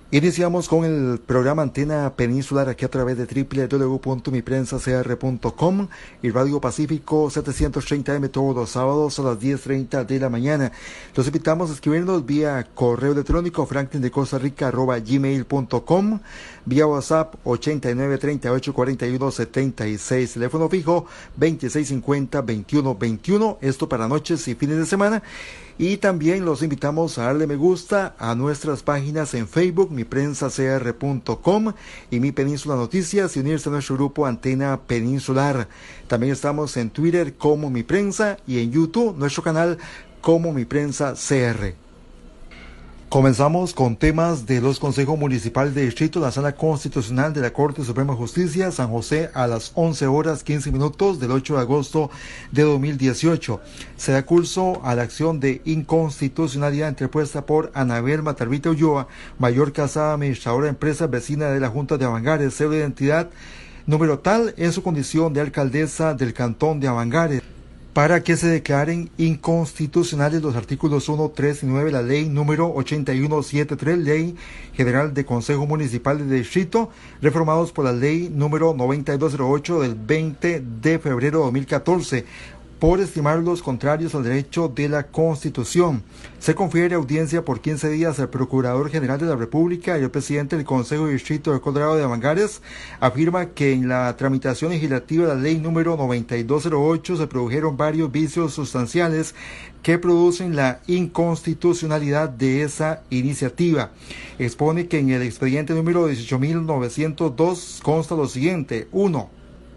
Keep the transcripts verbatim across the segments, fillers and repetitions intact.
Iniciamos con el programa Antena Peninsular aquí a través de doble u doble u doble u punto mi prensa c r punto com y Radio Pacífico setecientos treinta eme todos los sábados a las diez treinta de la mañana. Los invitamos a escribirnos vía correo electrónico franklin de costa rica arroba gmail punto com, vía WhatsApp ochenta y nueve treinta y ocho cuarenta y uno setenta y seis, teléfono fijo veintiséis cincuenta veintiuno veintiuno, esto para noches y fines de semana. Y también los invitamos a darle me gusta a nuestras páginas en Facebook, mi prensa c r punto com y Mi Península Noticias, y unirse a nuestro grupo Antena Peninsular. También estamos en Twitter como Mi Prensa y en YouTube, nuestro canal como Mi Prensa C R. Comenzamos con temas de los consejos municipales de distrito. La Sala Constitucional de la Corte Suprema de Justicia, San José, a las once horas quince minutos del ocho de agosto de dos mil dieciocho. Se da curso a la acción de inconstitucionalidad interpuesta por Anabel Matarbita Ulloa, mayor casada administradora de empresa vecina de la Junta de Avangares, cero de identidad número tal en su condición de alcaldesa del Cantón de Avangares, para que se declaren inconstitucionales los artículos uno, tres y nueve de la ley número ochenta y uno setenta y tres, Ley General de Consejo Municipal de Distrito, reformados por la ley número noventa y dos cero ocho del veinte de febrero de dos mil catorce, por estimarlos contrarios al derecho de la Constitución. Se confiere audiencia por quince días al Procurador General de la República, y el presidente del Consejo de Distrito de Colorado de Avangares afirma que en la tramitación legislativa de la ley número noventa y dos cero ocho se produjeron varios vicios sustanciales que producen la inconstitucionalidad de esa iniciativa. Expone que en el expediente número dieciocho mil novecientos dos consta lo siguiente: uno.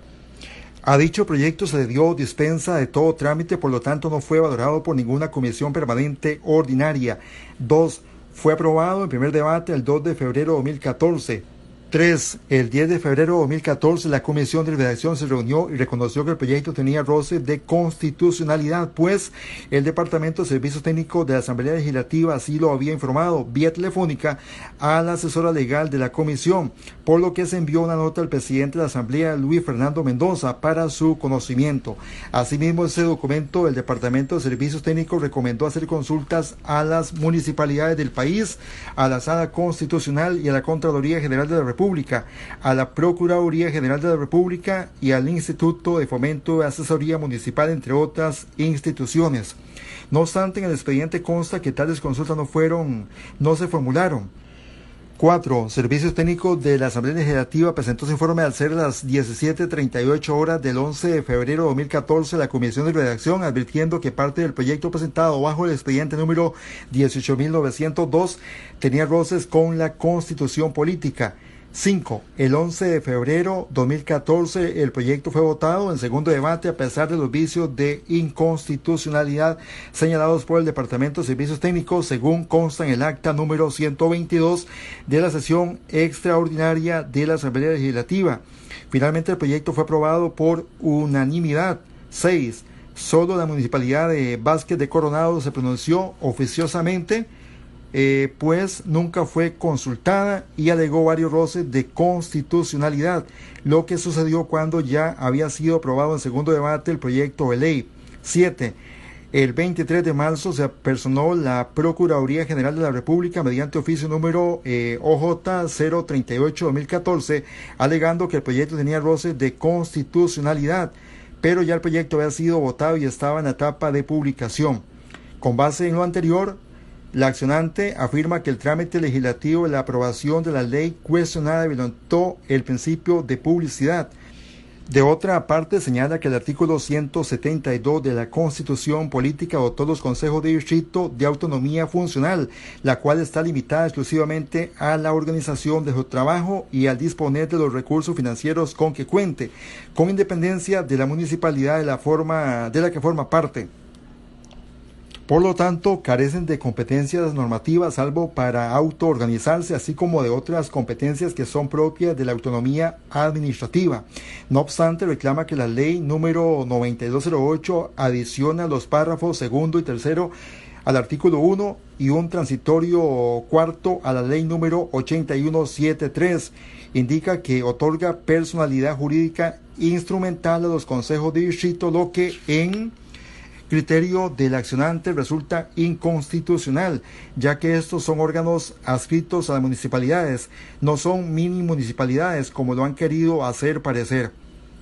A dicho proyecto se le dio dispensa de todo trámite, por lo tanto no fue valorado por ninguna comisión permanente ordinaria. dos. Fue aprobado en primer debate el dos de febrero de dos mil catorce. tres. El diez de febrero de dos mil catorce la Comisión de Redacción se reunió y reconoció que el proyecto tenía roce de constitucionalidad, pues el Departamento de Servicios Técnicos de la Asamblea Legislativa así lo había informado vía telefónica a la asesora legal de la Comisión, por lo que se envió una nota al presidente de la Asamblea, Luis Fernando Mendoza, para su conocimiento. Asimismo, ese documento del Departamento de Servicios Técnicos recomendó hacer consultas a las municipalidades del país, a la Sala Constitucional y a la Contraloría General de la República, República, a la Procuraduría General de la República y al Instituto de Fomento de Asesoría Municipal, entre otras instituciones. No obstante, en el expediente consta que tales consultas no fueron, no se formularon. cuatro. Servicios Técnicos de la Asamblea Legislativa presentó su informe al ser las diecisiete treinta y ocho horas del once de febrero de dos mil catorce a la Comisión de Redacción, advirtiendo que parte del proyecto presentado bajo el expediente número dieciocho mil novecientos dos tenía roces con la Constitución Política. cinco. El once de febrero de dos mil catorce el proyecto fue votado en segundo debate a pesar de los vicios de inconstitucionalidad señalados por el Departamento de Servicios Técnicos, según consta en el acta número ciento veintidós de la sesión extraordinaria de la Asamblea Legislativa. Finalmente el proyecto fue aprobado por unanimidad. seis. Solo la Municipalidad de Vázquez de Coronado se pronunció oficiosamente, Eh, pues nunca fue consultada y alegó varios roces de constitucionalidad, lo que sucedió cuando ya había sido aprobado en segundo debate el proyecto de ley. siete. El veintitrés de marzo se apersonó la Procuraduría General de la República mediante oficio número eh, O J cero treinta y ocho de dos mil catorce, alegando que el proyecto tenía roces de constitucionalidad, pero ya el proyecto había sido votado y estaba en la etapa de publicación. Con base en lo anterior, la accionante afirma que el trámite legislativo de la aprobación de la ley cuestionada violentó el principio de publicidad. De otra parte, señala que el artículo ciento setenta y dos de la Constitución Política dotó los consejos de distrito de autonomía funcional, la cual está limitada exclusivamente a la organización de su trabajo y al disponer de los recursos financieros con que cuente, con independencia de la municipalidad de la forma de la que forma parte. Por lo tanto, carecen de competencias normativas salvo para autoorganizarse, así como de otras competencias que son propias de la autonomía administrativa. No obstante, reclama que la ley número noventa y dos cero ocho adiciona los párrafos segundo y tercero al artículo uno y un transitorio cuarto a la ley número ochenta y uno setenta y tres. Indica que otorga personalidad jurídica instrumental a los consejos de distrito, lo que en criterio del accionante resulta inconstitucional, ya que estos son órganos adscritos a las municipalidades, no son mini municipalidades como lo han querido hacer parecer.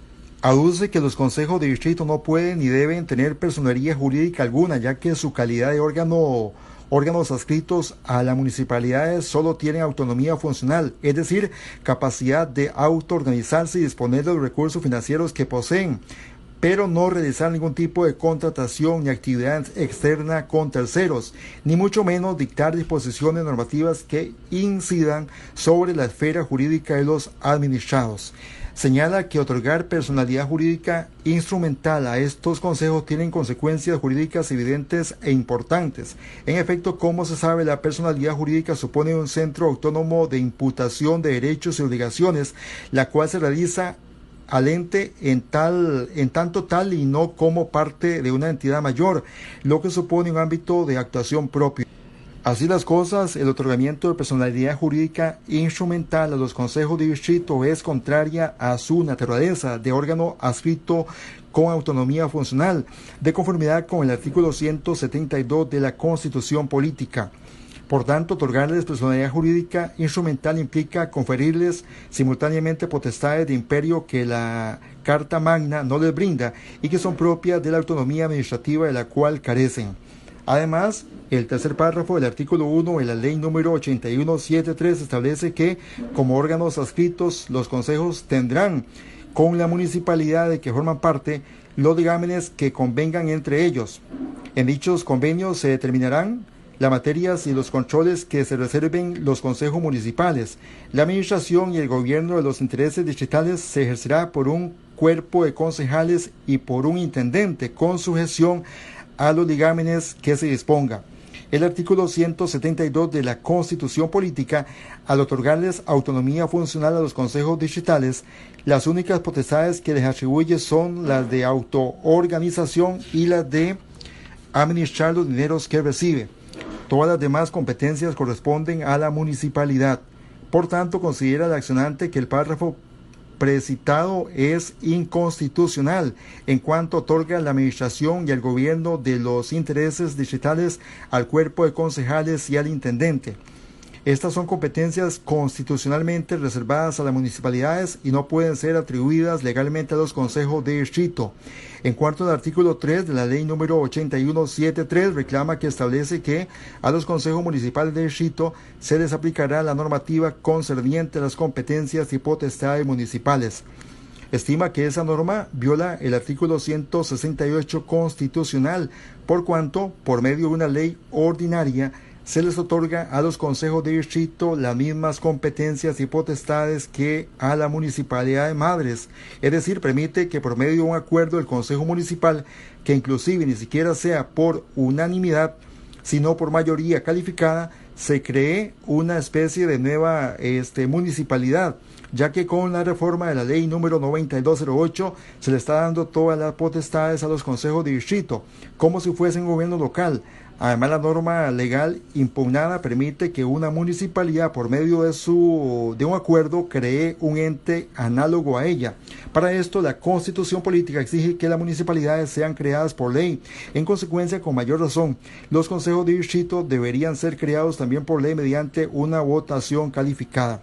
Aduce que los consejos de distrito no pueden ni deben tener personería jurídica alguna, ya que su calidad de órgano, órganos adscritos a las municipalidades solo tienen autonomía funcional, es decir, capacidad de autoorganizarse y disponer de los recursos financieros que poseen, pero no realizar ningún tipo de contratación ni actividad externa con terceros, ni mucho menos dictar disposiciones normativas que incidan sobre la esfera jurídica de los administrados. Señala que otorgar personalidad jurídica instrumental a estos consejos tienen consecuencias jurídicas evidentes e importantes. En efecto, como se sabe, la personalidad jurídica supone un centro autónomo de imputación de derechos y obligaciones, la cual se realiza al ente en tal, en tanto tal y no como parte de una entidad mayor, lo que supone un ámbito de actuación propio. Así las cosas, el otorgamiento de personalidad jurídica instrumental a los consejos de distrito es contraria a su naturaleza de órgano adscrito con autonomía funcional, de conformidad con el artículo ciento setenta y dos de la Constitución Política. Por tanto, otorgarles personalidad jurídica instrumental implica conferirles simultáneamente potestades de imperio que la Carta Magna no les brinda y que son propias de la autonomía administrativa de la cual carecen. Además, el tercer párrafo del artículo uno de la ley número ochenta y uno setenta y tres establece que, como órganos adscritos, los consejos tendrán con la municipalidad de que forman parte los digámenes que convengan entre ellos. En dichos convenios se determinarán las materias y los controles que se reserven los consejos municipales. La administración y el gobierno de los intereses distritales se ejercerá por un cuerpo de concejales y por un intendente con sujeción a los digámenes que se disponga. El artículo ciento setenta y dos de la Constitución Política, al otorgarles autonomía funcional a los consejos distritales, las únicas potestades que les atribuye son las de autoorganización y las de administrar los dineros que recibe. Todas las demás competencias corresponden a la municipalidad. Por tanto, considera el accionante que el párrafo precitado es inconstitucional en cuanto otorga la administración y el gobierno de los intereses distritales al cuerpo de concejales y al intendente. Estas son competencias constitucionalmente reservadas a las municipalidades y no pueden ser atribuidas legalmente a los consejos de distrito. En cuanto al artículo tres de la ley número ochenta y uno setenta y tres, reclama que establece que a los consejos municipales de distrito se les aplicará la normativa concerniente a las competencias y potestades municipales. Estima que esa norma viola el artículo ciento sesenta y ocho constitucional, por cuanto, por medio de una ley ordinaria, se les otorga a los consejos de distrito las mismas competencias y potestades que a la municipalidad de madres, es decir, permite que por medio de un acuerdo del consejo municipal, que inclusive ni siquiera sea por unanimidad, sino por mayoría calificada, se cree una especie de nueva este, municipalidad, ya que con la reforma de la ley número noventa y dos cero ocho se le está dando todas las potestades a los consejos de distrito, como si fuesen gobierno local. Además, la norma legal impugnada permite que una municipalidad, por medio de, su, de un acuerdo, cree un ente análogo a ella. Para esto, la Constitución Política exige que las municipalidades sean creadas por ley. En consecuencia, con mayor razón, los consejos de distrito deberían ser creados también por ley mediante una votación calificada.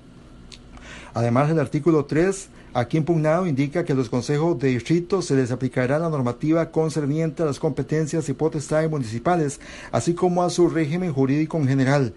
Además, el artículo tres, aquí impugnado, indica que a los consejos de distrito se les aplicará la normativa concerniente a las competencias y potestades municipales, así como a su régimen jurídico en general.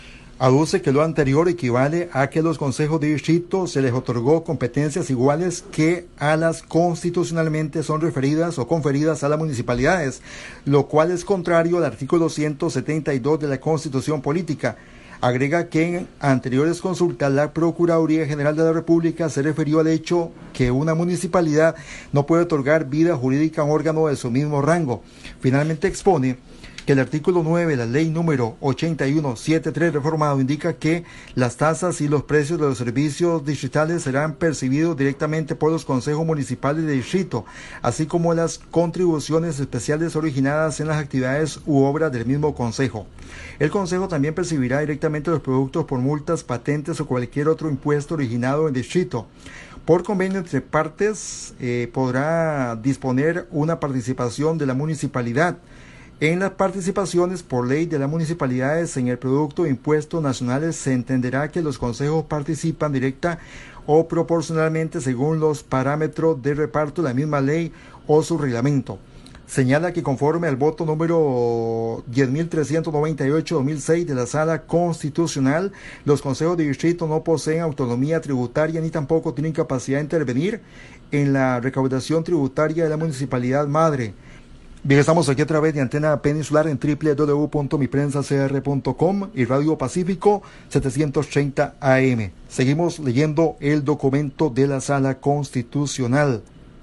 Aduce que lo anterior equivale a que a los consejos de distrito se les otorgó competencias iguales que a las constitucionalmente son referidas o conferidas a las municipalidades, lo cual es contrario al artículo ciento setenta y dos de la Constitución Política. Agrega que en anteriores consultas la Procuraduría General de la República se refirió al hecho que una municipalidad no puede otorgar vida jurídica a un órgano de su mismo rango. Finalmente expone que el artículo nueve de la ley número ochenta y uno setenta y tres reformado indica que las tasas y los precios de los servicios distritales serán percibidos directamente por los consejos municipales de distrito, así como las contribuciones especiales originadas en las actividades u obras del mismo consejo. El consejo también percibirá directamente los productos por multas, patentes o cualquier otro impuesto originado en distrito. Por convenio entre partes eh, podrá disponer una participación de la municipalidad. En las participaciones por ley de las municipalidades en el producto de impuestos nacionales se entenderá que los consejos participan directa o proporcionalmente según los parámetros de reparto de la misma ley o su reglamento. Señala que conforme al voto número diez mil trescientos noventa y ocho guión dos mil seis de la Sala Constitucional, los consejos de distrito no poseen autonomía tributaria ni tampoco tienen capacidad de intervenir en la recaudación tributaria de la municipalidad madre. Bien, estamos aquí a través de Antena Peninsular en doble u doble u doble u punto mi prensa c r punto com y Radio Pacífico setecientos treinta A M. Seguimos leyendo el documento de la Sala Constitucional.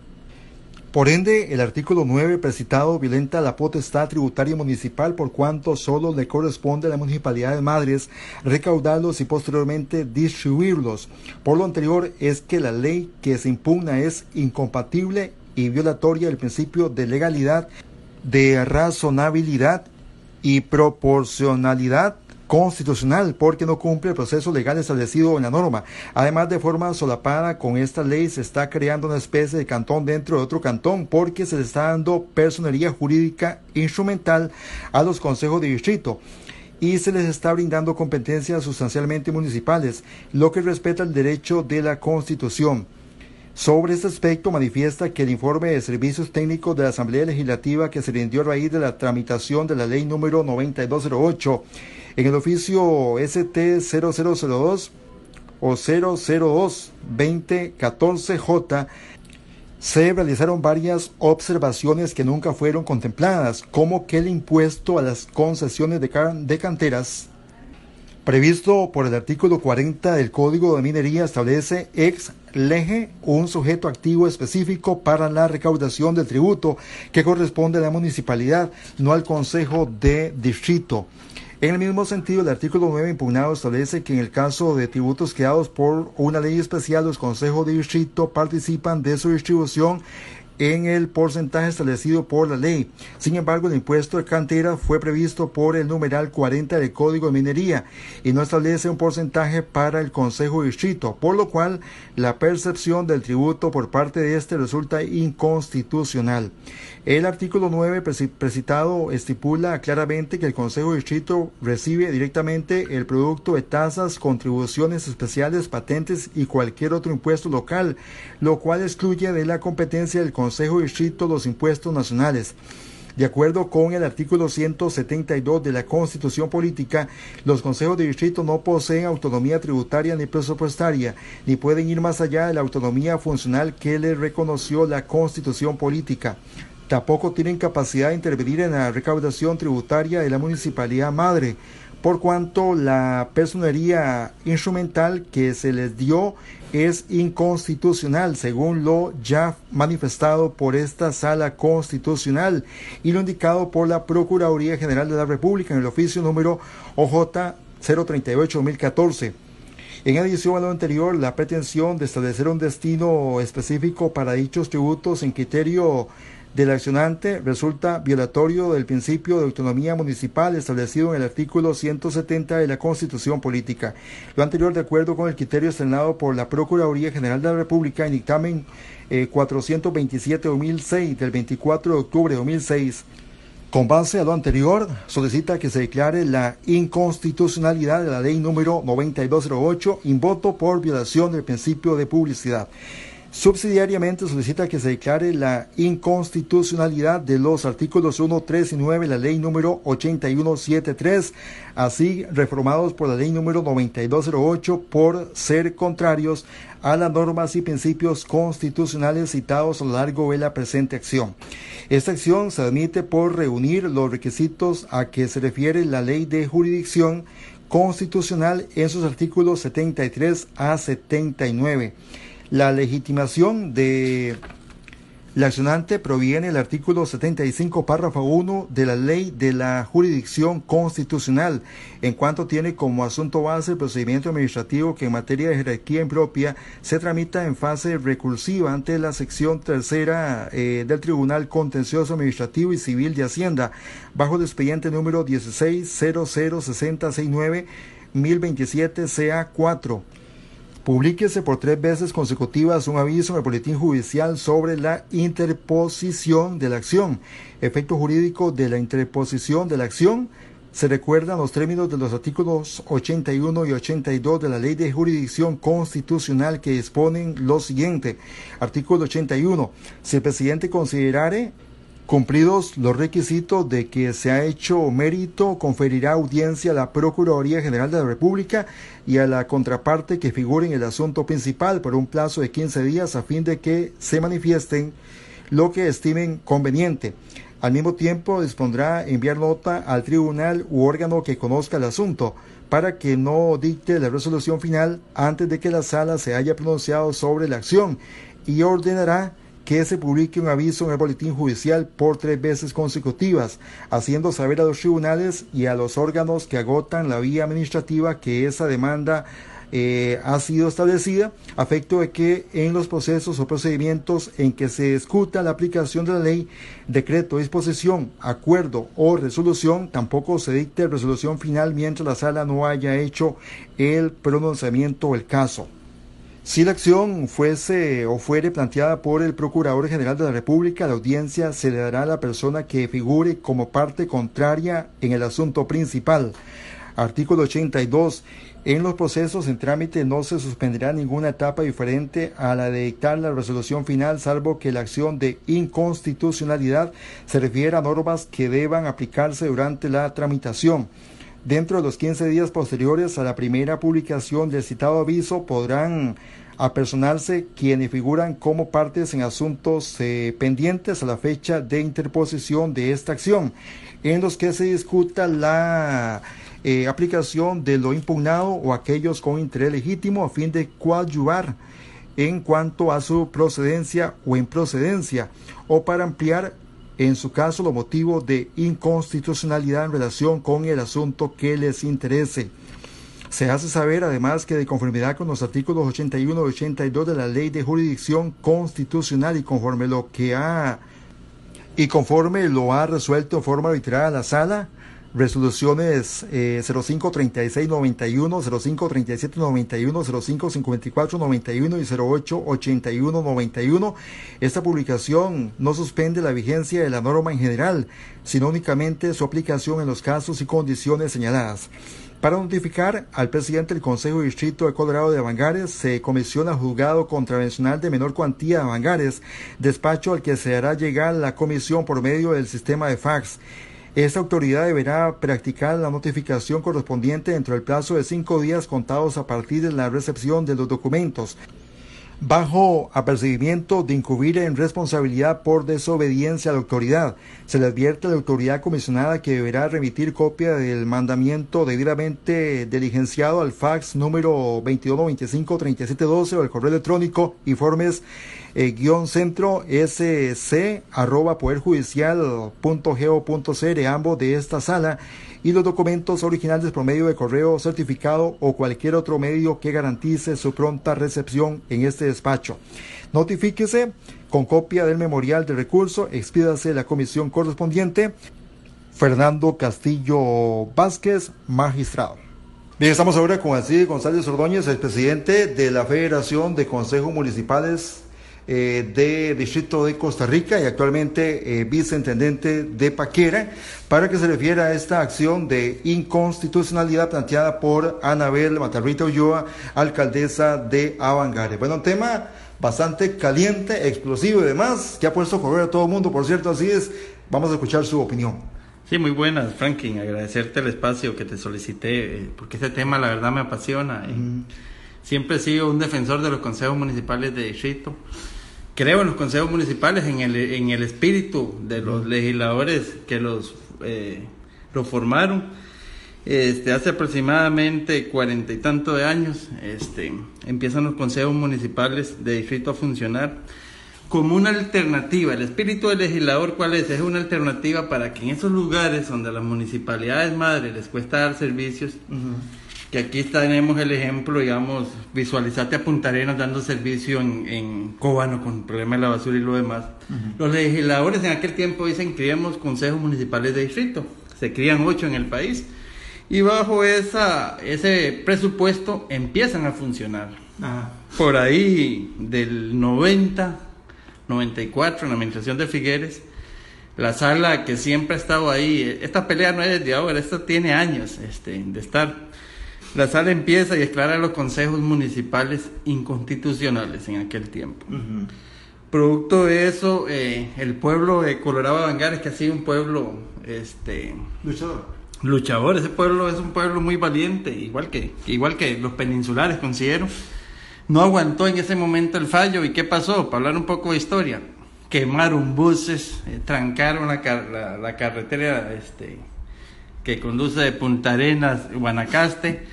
Por ende, el artículo nueve precitado violenta la potestad tributaria municipal por cuanto solo le corresponde a las municipalidades madres recaudarlos y posteriormente distribuirlos. Por lo anterior es que la ley que se impugna es incompatible y violatoria del principio de legalidad, de razonabilidad y proporcionalidad constitucional porque no cumple el proceso legal establecido en la norma. Además, de forma solapada con esta ley se está creando una especie de cantón dentro de otro cantón porque se le está dando personería jurídica instrumental a los consejos de distrito y se les está brindando competencias sustancialmente municipales, lo que respeta el derecho de la Constitución. Sobre este aspecto manifiesta que el informe de servicios técnicos de la Asamblea Legislativa que se rindió a raíz de la tramitación de la ley número noventa y dos cero ocho en el oficio S T cero cero cero dos o cero cero dos veinte catorce J se realizaron varias observaciones que nunca fueron contempladas, como que el impuesto a las concesiones de, can de canteras previsto por el artículo cuarenta del Código de Minería establece ex lege un sujeto activo específico para la recaudación del tributo que corresponde a la municipalidad, no al Consejo de Distrito. En el mismo sentido, el artículo nueve impugnado establece que en el caso de tributos creados por una ley especial, los consejos de distrito participan de su distribución en el porcentaje establecido por la ley. Sin embargo, el impuesto de cantera fue previsto por el numeral cuarenta del Código de Minería y no establece un porcentaje para el Consejo de Distrito, por lo cual la percepción del tributo por parte de este resulta inconstitucional. El artículo nueve precitado estipula claramente que el Consejo de Distrito recibe directamente el producto de tasas, contribuciones especiales, patentes y cualquier otro impuesto local, lo cual excluye de la competencia del Consejo de Distrito los impuestos nacionales. De acuerdo con el artículo ciento setenta y dos de la Constitución Política, los consejos de distrito no poseen autonomía tributaria ni presupuestaria, ni pueden ir más allá de la autonomía funcional que les reconoció la Constitución Política. Tampoco tienen capacidad de intervenir en la recaudación tributaria de la municipalidad madre, por cuanto la personería instrumental que se les dio es inconstitucional, según lo ya manifestado por esta Sala Constitucional y lo indicado por la Procuraduría General de la República en el oficio número O J cero treinta y ocho guión dos mil catorce. En adición a lo anterior, la pretensión de establecer un destino específico para dichos tributos en criterio del accionante resulta violatorio del principio de autonomía municipal establecido en el artículo ciento setenta de la Constitución Política. Lo anterior de acuerdo con el criterio estrenado por la Procuraduría General de la República en dictamen eh, cuatrocientos veintisiete guión dos mil seis del veinticuatro de octubre de dos mil seis. Con base a lo anterior, solicita que se declare la inconstitucionalidad de la ley número noventa y dos cero ocho, invoto por violación del principio de publicidad. Subsidiariamente solicita que se declare la inconstitucionalidad de los artículos uno, tres y nueve de la ley número ochenta y uno setenta y tres, así reformados por la ley número noventa y dos cero ocho por ser contrarios a las normas y principios constitucionales citados a lo largo de la presente acción. Esta acción se admite por reunir los requisitos a que se refiere la ley de jurisdicción constitucional en sus artículos setenta y tres a setenta y nueve. La legitimación de la accionante proviene del artículo setenta y cinco, párrafo uno de la Ley de la Jurisdicción Constitucional, en cuanto tiene como asunto base el procedimiento administrativo que en materia de jerarquía impropia se tramita en fase recursiva ante la sección tercera eh, del Tribunal Contencioso Administrativo y Civil de Hacienda, bajo el expediente número dieciséis cero cero sesenta sesenta y nueve mil veintisiete C A cuatro. Publíquese por tres veces consecutivas un aviso en el boletín judicial sobre la interposición de la acción. Efecto jurídico de la interposición de la acción. Se recuerdan los términos de los artículos ochenta y uno y ochenta y dos de la Ley de Jurisdicción Constitucional que disponen lo siguiente. Artículo ochenta y uno. Si el presidente considerare cumplidos los requisitos de que se ha hecho mérito, conferirá audiencia a la Procuraduría General de la República y a la contraparte que figure en el asunto principal por un plazo de quince días a fin de que se manifiesten lo que estimen conveniente. Al mismo tiempo, dispondrá enviar nota al tribunal u órgano que conozca el asunto para que no dicte la resolución final antes de que la sala se haya pronunciado sobre la acción y ordenará que se publique un aviso en el boletín judicial por tres veces consecutivas, haciendo saber a los tribunales y a los órganos que agotan la vía administrativa que esa demanda eh, ha sido establecida, a efecto de que en los procesos o procedimientos en que se discuta la aplicación de la ley, decreto, disposición, acuerdo o resolución, tampoco se dicte resolución final mientras la sala no haya hecho el pronunciamiento del caso. Si la acción fuese o fuere planteada por el Procurador General de la República, la audiencia se le dará a la persona que figure como parte contraria en el asunto principal. Artículo ochenta y dos. En los procesos en trámite no se suspenderá ninguna etapa diferente a la de dictar la resolución final, salvo que la acción de inconstitucionalidad se refiera a normas que deban aplicarse durante la tramitación. Dentro de los quince días posteriores a la primera publicación del citado aviso podrán apersonarse quienes figuran como partes en asuntos eh, pendientes a la fecha de interposición de esta acción, en los que se discuta la eh, aplicación de lo impugnado o aquellos con interés legítimo a fin de coadyuvar en cuanto a su procedencia o improcedencia, o para ampliar en su caso los motivos de inconstitucionalidad en relación con el asunto que les interese. Se hace saber además que de conformidad con los artículos ochenta y uno y ochenta y dos de la Ley de Jurisdicción Constitucional y conforme lo que ha y conforme lo ha resuelto en forma reiterada la sala, resoluciones eh, cero cinco treinta y seis noventa y uno, cero cinco treinta y siete noventa y uno, cero cinco cincuenta y cuatro noventa y uno y cero ocho ochenta y uno noventa y uno. Esta publicación no suspende la vigencia de la norma en general, sino únicamente su aplicación en los casos y condiciones señaladas. Para notificar al presidente del Consejo de Distrito de Colorado de Avangares, se comisiona al juzgado contravencional de menor cuantía de Avangares, despacho al que se hará llegar la comisión por medio del sistema de fax. Esta autoridad deberá practicar la notificación correspondiente dentro del plazo de cinco días contados a partir de la recepción de los documentos, bajo apercibimiento de incurrir en responsabilidad por desobediencia a la autoridad. Se le advierte a la autoridad comisionada que deberá remitir copia del mandamiento debidamente diligenciado al fax número veintidós noventa y cinco treinta y siete doce o al correo electrónico informes eh, guión centro sc arroba poderjudicial punto go punto cr, ambos de esta sala, y los documentos originales por medio de correo certificado o cualquier otro medio que garantice su pronta recepción en este despacho. Notifíquese con copia del memorial de recurso, expídase la comisión correspondiente. Fernando Castillo Vázquez, magistrado. Bien, estamos ahora con Alcide González Ordóñez, el presidente de la Federación de Consejos Municipales Eh, de Distrito de Costa Rica y actualmente eh, viceintendente de Paquera, para que se refiera a esta acción de inconstitucionalidad planteada por Anabel Matarrita Ulloa, alcaldesa de Avangares. Bueno, un tema bastante caliente, explosivo y demás, que ha puesto a correr a todo el mundo, por cierto, así es. Vamos a escuchar su opinión. Sí, muy buenas, Franklin, agradecerte el espacio que te solicité, porque este tema la verdad me apasiona. Mm. Siempre he sido un defensor de los consejos municipales de distrito. Creo en los consejos municipales, en el, en el espíritu de los legisladores que los, eh, los formaron. Este, hace aproximadamente cuarenta y tanto de años este, empiezan los consejos municipales de distrito a funcionar como una alternativa. El espíritu del legislador, ¿cuál es? Es una alternativa para que en esos lugares donde a las municipalidades madres les cuesta dar servicios, uh-huh. que aquí tenemos el ejemplo, digamos, visualizate a Punta Arenas dando servicio en, en Cóbano con el problema de la basura y lo demás. Uh-huh. Los legisladores en aquel tiempo dicen, criemos consejos municipales de distrito, se crían ocho en el país, y bajo esa, ese presupuesto empiezan a funcionar. Ajá. Por ahí del noventa, noventa y cuatro, en la administración de Figueres, la sala que siempre ha estado ahí, esta pelea no es desde ahora, esto tiene años este, de estar. La sala empieza y declara a los consejos municipales inconstitucionales en aquel tiempo. Uh-huh. Producto de eso, eh, el pueblo de Colorado de Bangares, que ha sido un pueblo este, luchador. luchador, ese pueblo es un pueblo muy valiente, igual que, igual que los peninsulares, considero. No aguantó en ese momento el fallo. ¿Y qué pasó? Para hablar un poco de historia, quemaron buses, eh, trancaron la, la, la carretera este, que conduce de Punta Arenas, Guanacaste,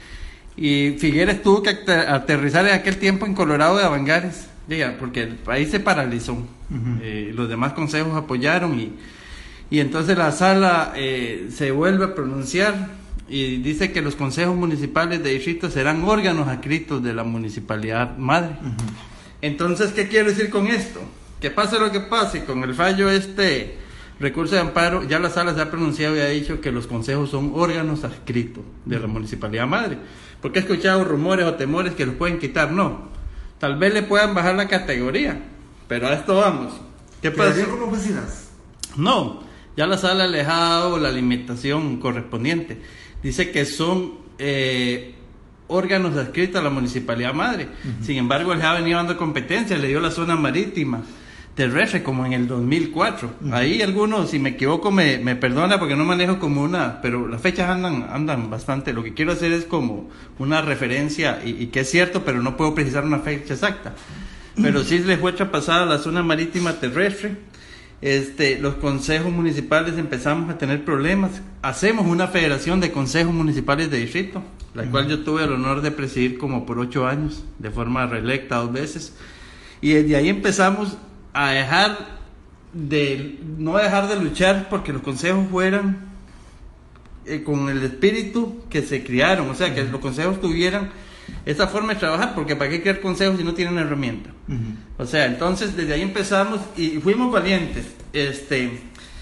y Figueres tuvo que aterrizar en aquel tiempo en Colorado de Bangares, diga, porque el país se paralizó. Uh-huh. eh, los demás consejos apoyaron y, y entonces la sala eh, se vuelve a pronunciar y dice que los consejos municipales de distrito serán órganos adscritos de la municipalidad madre. Uh-huh. Entonces, ¿qué quiero decir con esto? Que pase lo que pase, con el fallo este recurso de amparo, ya la sala se ha pronunciado y ha dicho que los consejos son órganos adscritos de la municipalidad madre. Porque he escuchado rumores o temores que los pueden quitar. No, tal vez le puedan bajar la categoría, pero a esto vamos. ¿Qué pasa? ¿Como oficinas? No, ya la sala les ha dado la limitación correspondiente. Dice que son eh, órganos adscritos a la municipalidad madre. Uh-huh. Sin embargo, les ha venido dando competencia, le dio la zona marítima terrestre como en el dos mil cuatro. Uh-huh. Ahí algunos, si me equivoco, me, me perdona porque no manejo como una, pero las fechas andan andan bastante. Lo que quiero hacer es como una referencia y, y que es cierto, pero no puedo precisar una fecha exacta. Pero sí les fue traspasada la zona marítima terrestre. Este, los consejos municipales empezamos a tener problemas. Hacemos una federación de consejos municipales de distrito, la uh-huh. cual yo tuve el honor de presidir como por ocho años, de forma reelecta dos veces. Y desde ahí empezamos a dejar de, no dejar de luchar porque los consejos fueran eh, con el espíritu que se criaron, o sea, que los consejos tuvieran esa forma de trabajar, porque para qué crear consejos si no tienen una herramienta. Uh-huh. O sea, entonces desde ahí empezamos y fuimos valientes. Este,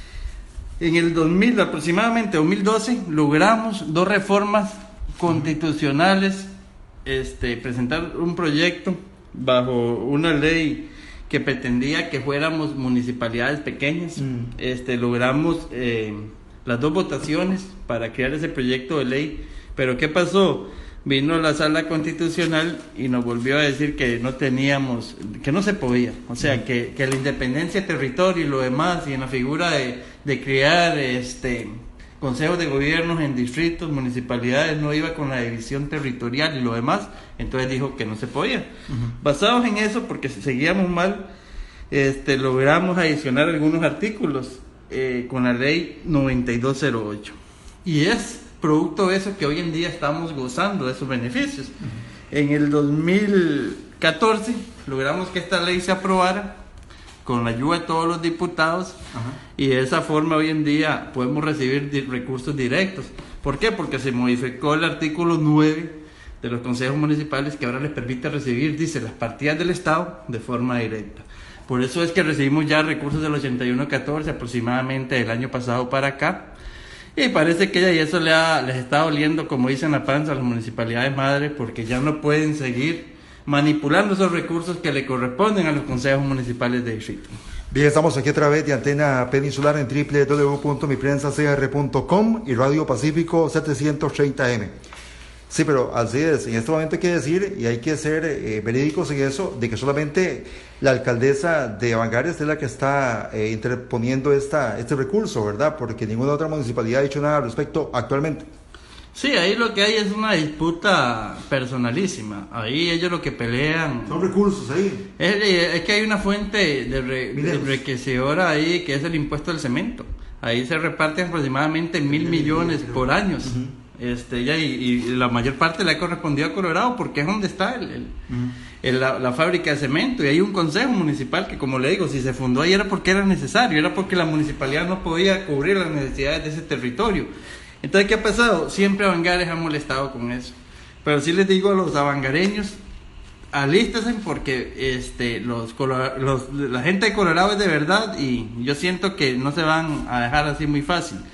en el dos mil, aproximadamente dos mil doce, logramos dos reformas constitucionales, este, presentar un proyecto bajo una ley que pretendía que fuéramos municipalidades pequeñas. Mm. Este, logramos eh, las dos votaciones para crear ese proyecto de ley, pero ¿qué pasó? Vino la sala constitucional y nos volvió a decir que no teníamos, que no se podía, o sea, mm. que, que la independencia de territorio y lo demás, y en la figura de, de crear este consejos de gobiernos en distritos, municipalidades, no iba con la división territorial y lo demás. Entonces dijo que no se podía. Uh-huh. Basados en eso, porque si seguíamos mal, este, logramos adicionar algunos artículos eh, con la ley noventa y dos cero ocho. Y es producto de eso que hoy en día estamos gozando de esos beneficios. Uh-huh. En el dos mil catorce logramos que esta ley se aprobara con la ayuda de todos los diputados. Ajá. Y de esa forma hoy en día podemos recibir di- recursos directos. ¿Por qué? Porque se modificó el artículo nueve de los consejos municipales, que ahora les permite recibir, dice, las partidas del Estado de forma directa. Por eso es que recibimos ya recursos del ochenta y uno catorce aproximadamente del año pasado para acá, y parece que ya y eso le ha, les está doliendo, como dicen la panza, a las municipalidades madres, porque ya no pueden seguir manipulando esos recursos que le corresponden a los consejos municipales de distrito. Bien, estamos aquí a través de Antena Peninsular en doble u doble u doble u punto mi prensa c r punto com y Radio Pacífico setecientos treinta eme. Sí, pero así es, en este momento hay que decir, y hay que ser eh, verídicos en eso, de que solamente la alcaldesa de Bangares es la que está eh, interponiendo esta, este recurso, ¿verdad? Porque ninguna otra municipalidad ha dicho nada al respecto actualmente. Sí, ahí lo que hay es una disputa personalísima. Ahí ellos lo que pelean... Son recursos ahí. Es, es que hay una fuente de, re, de enriquecedora ahí, que es el impuesto del cemento. Ahí se reparten aproximadamente mil millones por año. Uh-huh. Este, ya, y, y la mayor parte le ha correspondido a Colorado, porque es donde está el, el, uh-huh. el, la, la fábrica de cemento. Y hay un consejo municipal que, como le digo, si se fundó ahí era porque era necesario, era porque la municipalidad no podía cubrir las necesidades de ese territorio. Entonces, ¿qué ha pasado? Siempre Bangares ha molestado con eso. Pero sí les digo a los abangareños, alístense, porque este, los, los, la gente de Colorado es de verdad, y yo siento que no se van a dejar así muy fácil.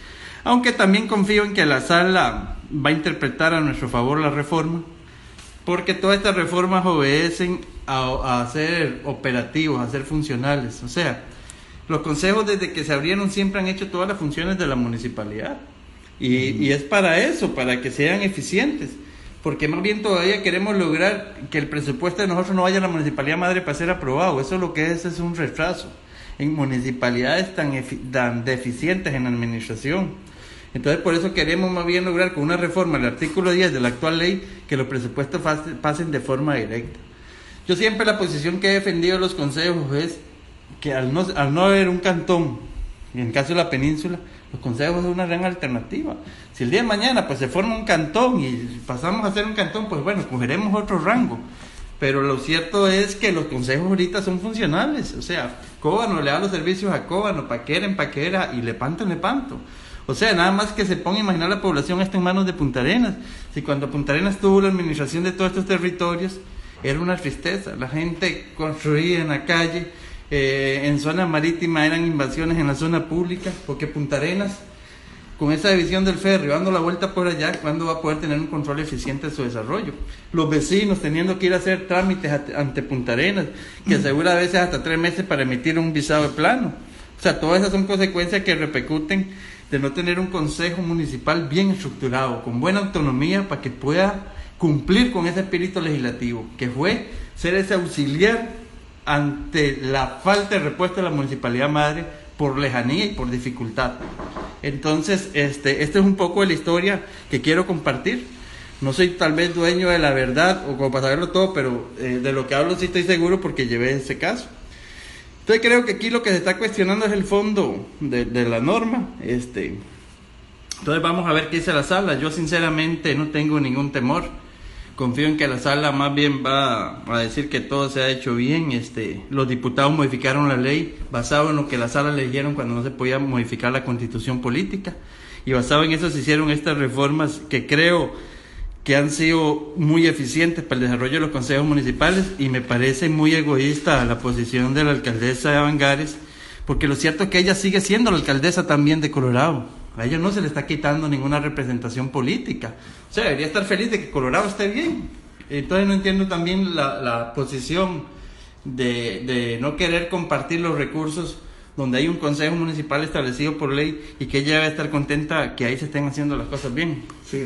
Aunque también confío en que la sala va a interpretar a nuestro favor la reforma, porque todas estas reformas obedecen a, a ser operativos, a ser funcionales. O sea, los consejos desde que se abrieron siempre han hecho todas las funciones de la municipalidad. Y, uh-huh. y es para eso, para que sean eficientes. Porque más bien todavía queremos lograr que el presupuesto de nosotros no vaya a la municipalidad madre para ser aprobado. Eso lo que es es un retraso en municipalidades tan, efi- tan deficientes en administración. Entonces por eso queremos más bien lograr con una reforma del artículo diez de la actual ley que los presupuestos pasen de forma directa. Yo siempre la posición que he defendido de los consejos es que al no, al no haber un cantón, en el caso de la península, los consejos son una gran alternativa. Si el día de mañana pues se forma un cantón y pasamos a ser un cantón, pues bueno, cogeremos otro rango. Pero lo cierto es que los consejos ahorita son funcionales. O sea, Cóbano le da los servicios a Cóbano, Paquera en Paquera y Lepanto en Lepanto. O sea, nada más que se ponga a imaginar la población está en manos de Punta Arenas. Si cuando Punta Arenas tuvo la administración de todos estos territorios, era una tristeza. La gente construía en la calle, eh, en zona marítima eran invasiones en la zona pública, porque Punta Arenas, con esa división del ferry, dando la vuelta por allá, ¿cuándo va a poder tener un control eficiente de su desarrollo? Los vecinos teniendo que ir a hacer trámites ante Punta Arenas, que asegura a veces hasta tres meses para emitir un visado de plano. O sea, todas esas son consecuencias que repercuten de no tener un consejo municipal bien estructurado, con buena autonomía para que pueda cumplir con ese espíritu legislativo, que fue ser ese auxiliar ante la falta de respuesta de la municipalidad madre por lejanía y por dificultad. Entonces, este, esta es un poco de la historia que quiero compartir. No soy tal vez dueño de la verdad o como para saberlo todo, pero eh, de lo que hablo sí estoy seguro porque llevé ese caso. Entonces creo que aquí lo que se está cuestionando es el fondo de, de la norma. Este, entonces vamos a ver qué dice la sala. Yo sinceramente no tengo ningún temor. Confío en que la sala más bien va a decir que todo se ha hecho bien. Este, los diputados modificaron la ley basado en lo que la sala le dijeron cuando no se podía modificar la constitución política. Y basado en eso se hicieron estas reformas que creo que han sido muy eficientes para el desarrollo de los consejos municipales, y me parece muy egoísta la posición de la alcaldesa de Avangares, porque lo cierto es que ella sigue siendo la alcaldesa también de Colorado. A ella no se le está quitando ninguna representación política. O sea, debería estar feliz de que Colorado esté bien. Entonces no entiendo también la, la posición de, de no querer compartir los recursos donde hay un consejo municipal establecido por ley, y que ella debe estar contenta que ahí se estén haciendo las cosas bien. Sí.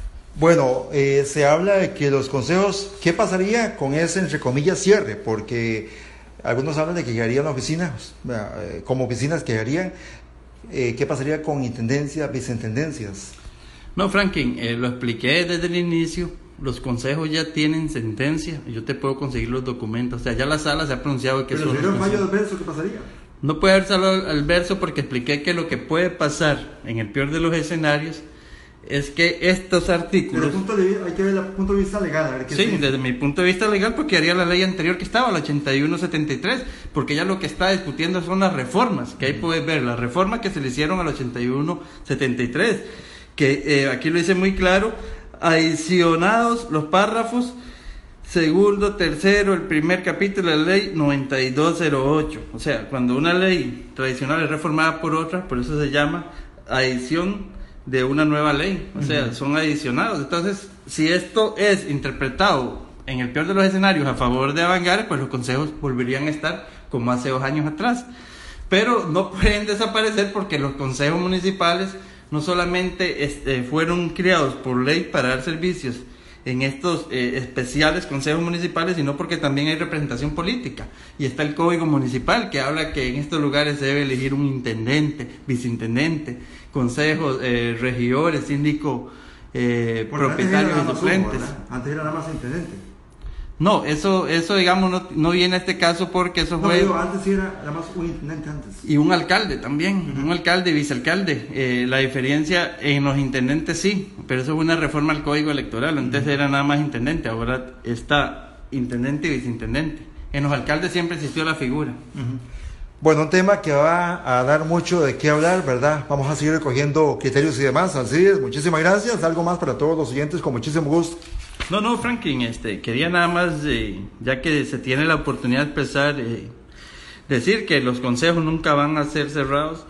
Bueno, eh, se habla de que los consejos, ¿qué pasaría con ese, entre comillas, cierre? Porque algunos hablan de que llegarían a oficinas, eh, como oficinas que llegarían. Eh, ¿Qué pasaría con intendencias, viceintendencias? No, Franklin, eh, lo expliqué desde el inicio. Los consejos ya tienen sentencia. Yo te puedo conseguir los documentos. O sea, ya la sala se ha pronunciado que pero son... Pero si hubiera un fallo adverso, ¿qué pasaría? No puede haber saldo adverso porque expliqué que lo que puede pasar en el peor de los escenarios es que estos artículos... Desde el punto de vista, hay que ver el punto de vista legal. A ver qué sí, dice. Desde mi punto de vista legal, porque haría la ley anterior que estaba, la ochenta y uno setenta y tres, porque ya lo que está discutiendo son las reformas, que ahí puedes ver las reformas que se le hicieron al ochenta y uno setenta y tres, que eh, aquí lo dice muy claro, adicionados los párrafos segundo, tercero, el primer capítulo de la ley noventa y dos cero ocho. O sea, cuando una ley tradicional es reformada por otra, por eso se llama adición de una nueva ley, o sea, uh-huh. son adicionados. Entonces, si esto es interpretado en el peor de los escenarios a favor de Avangares, pues los consejos volverían a estar como hace dos años atrás. Pero no pueden desaparecer porque los consejos municipales no solamente este, fueron creados por ley para dar servicios en estos eh, especiales consejos municipales, sino porque también hay representación política, y está el código municipal que habla que en estos lugares se debe elegir un intendente, viceintendente, consejos, eh, regidores, síndico, eh, propietarios y suplentes. Antes era nada más intendente. No, eso, eso digamos no, no viene a este caso porque eso no, fue... Digo, antes sí era nada más un intendente antes. Y un alcalde también, uh-huh. un alcalde y vicealcalde. Eh, la diferencia en los intendentes sí, pero eso fue una reforma al código electoral. Antes uh-huh. era nada más intendente, ahora está intendente y viceintendente. En los alcaldes siempre existió la figura. Uh-huh. Bueno, un tema que va a dar mucho de qué hablar, ¿verdad? Vamos a seguir recogiendo criterios y demás. Alcides, muchísimas gracias. Algo más para todos los oyentes, con muchísimo gusto. No, no, Franklin, este, quería nada más, eh, ya que se tiene la oportunidad de expresar, eh, decir que los consejos nunca van a ser cerrados,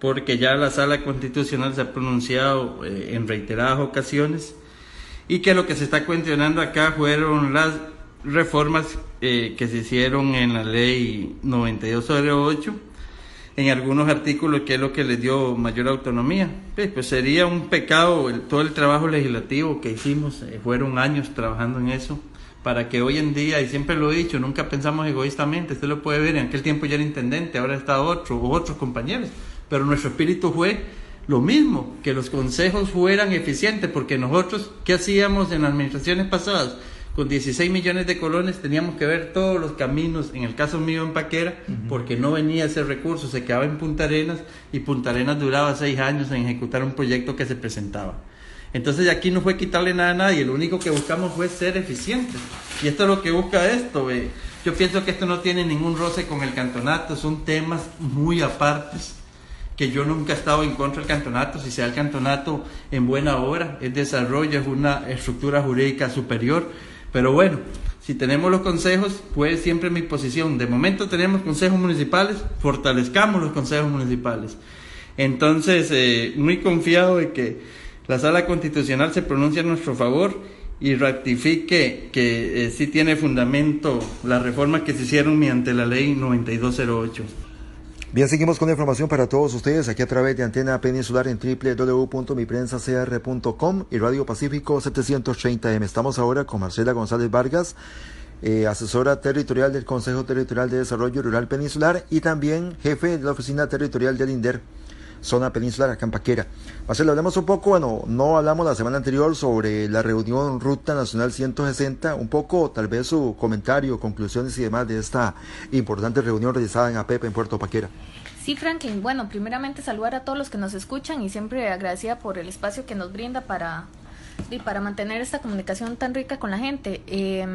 porque ya la Sala Constitucional se ha pronunciado eh, en reiteradas ocasiones, y que lo que se está cuestionando acá fueron las reformas eh, que se hicieron en la ley noventa y dos cero ocho, en algunos artículos, que es lo que les dio mayor autonomía. Pues, pues sería un pecado el, todo el trabajo legislativo que hicimos, eh, fueron años trabajando en eso, para que hoy en día, y siempre lo he dicho, nunca pensamos egoístamente, usted lo puede ver, en aquel tiempo yo era intendente, ahora está otro, o otros compañeros, pero nuestro espíritu fue lo mismo, que los consejos fueran eficientes, porque nosotros, ¿qué hacíamos en las administraciones pasadas? Con dieciséis millones de colones teníamos que ver todos los caminos, en el caso mío en Paquera, uh-huh. porque no venía ese recurso, se quedaba en Punta Arenas, y Punta Arenas duraba seis años en ejecutar un proyecto que se presentaba. Entonces aquí no fue quitarle nada a nadie, lo único que buscamos fue ser eficientes, y esto es lo que busca esto. eh. Yo pienso que esto no tiene ningún roce con el campeonato, son temas muy apartes, que yo nunca he estado en contra del campeonato, si sea el campeonato en buena hora, el desarrollo es una estructura jurídica superior, pero bueno, si tenemos los consejos, pues siempre mi posición, de momento tenemos consejos municipales, fortalezcamos los consejos municipales. Entonces, eh, muy confiado de que la Sala Constitucional se pronuncie a nuestro favor y ratifique que eh, sí tiene fundamento las reformas que se hicieron mediante la ley noventa y dos cero ocho. Bien, seguimos con la información para todos ustedes aquí a través de Antena Peninsular en doble u doble u doble u punto mi prensa c r punto com y Radio Pacífico setecientos treinta eme. Estamos ahora con Marcela González Vargas, eh, asesora territorial del Consejo Territorial de Desarrollo Rural Peninsular y también jefe de la Oficina Territorial del INDER, zona peninsular, acá en Paquera. Marcela, hablemos un poco, bueno, no hablamos la semana anterior sobre la reunión Ruta Nacional ciento sesenta, un poco tal vez su comentario, conclusiones y demás de esta importante reunión realizada en A P E P en Puerto Paquera. Sí, Franklin, bueno, primeramente saludar a todos los que nos escuchan y siempre agradecida por el espacio que nos brinda para, y para mantener esta comunicación tan rica con la gente. Eh,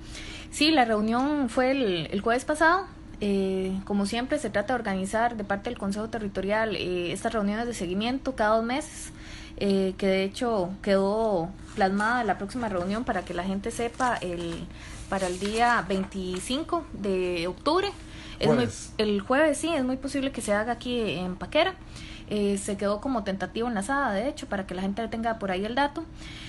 sí, la reunión fue el, el jueves pasado. Eh, como siempre se trata de organizar de parte del Consejo Territorial eh, estas reuniones de seguimiento cada dos meses, eh, que de hecho quedó plasmada la próxima reunión para que la gente sepa el para el día veinticinco de octubre. Es muy, el jueves, sí, es muy posible que se haga aquí en Paquera. Eh, se quedó como tentativo enlazada, de hecho, para que la gente tenga por ahí el dato.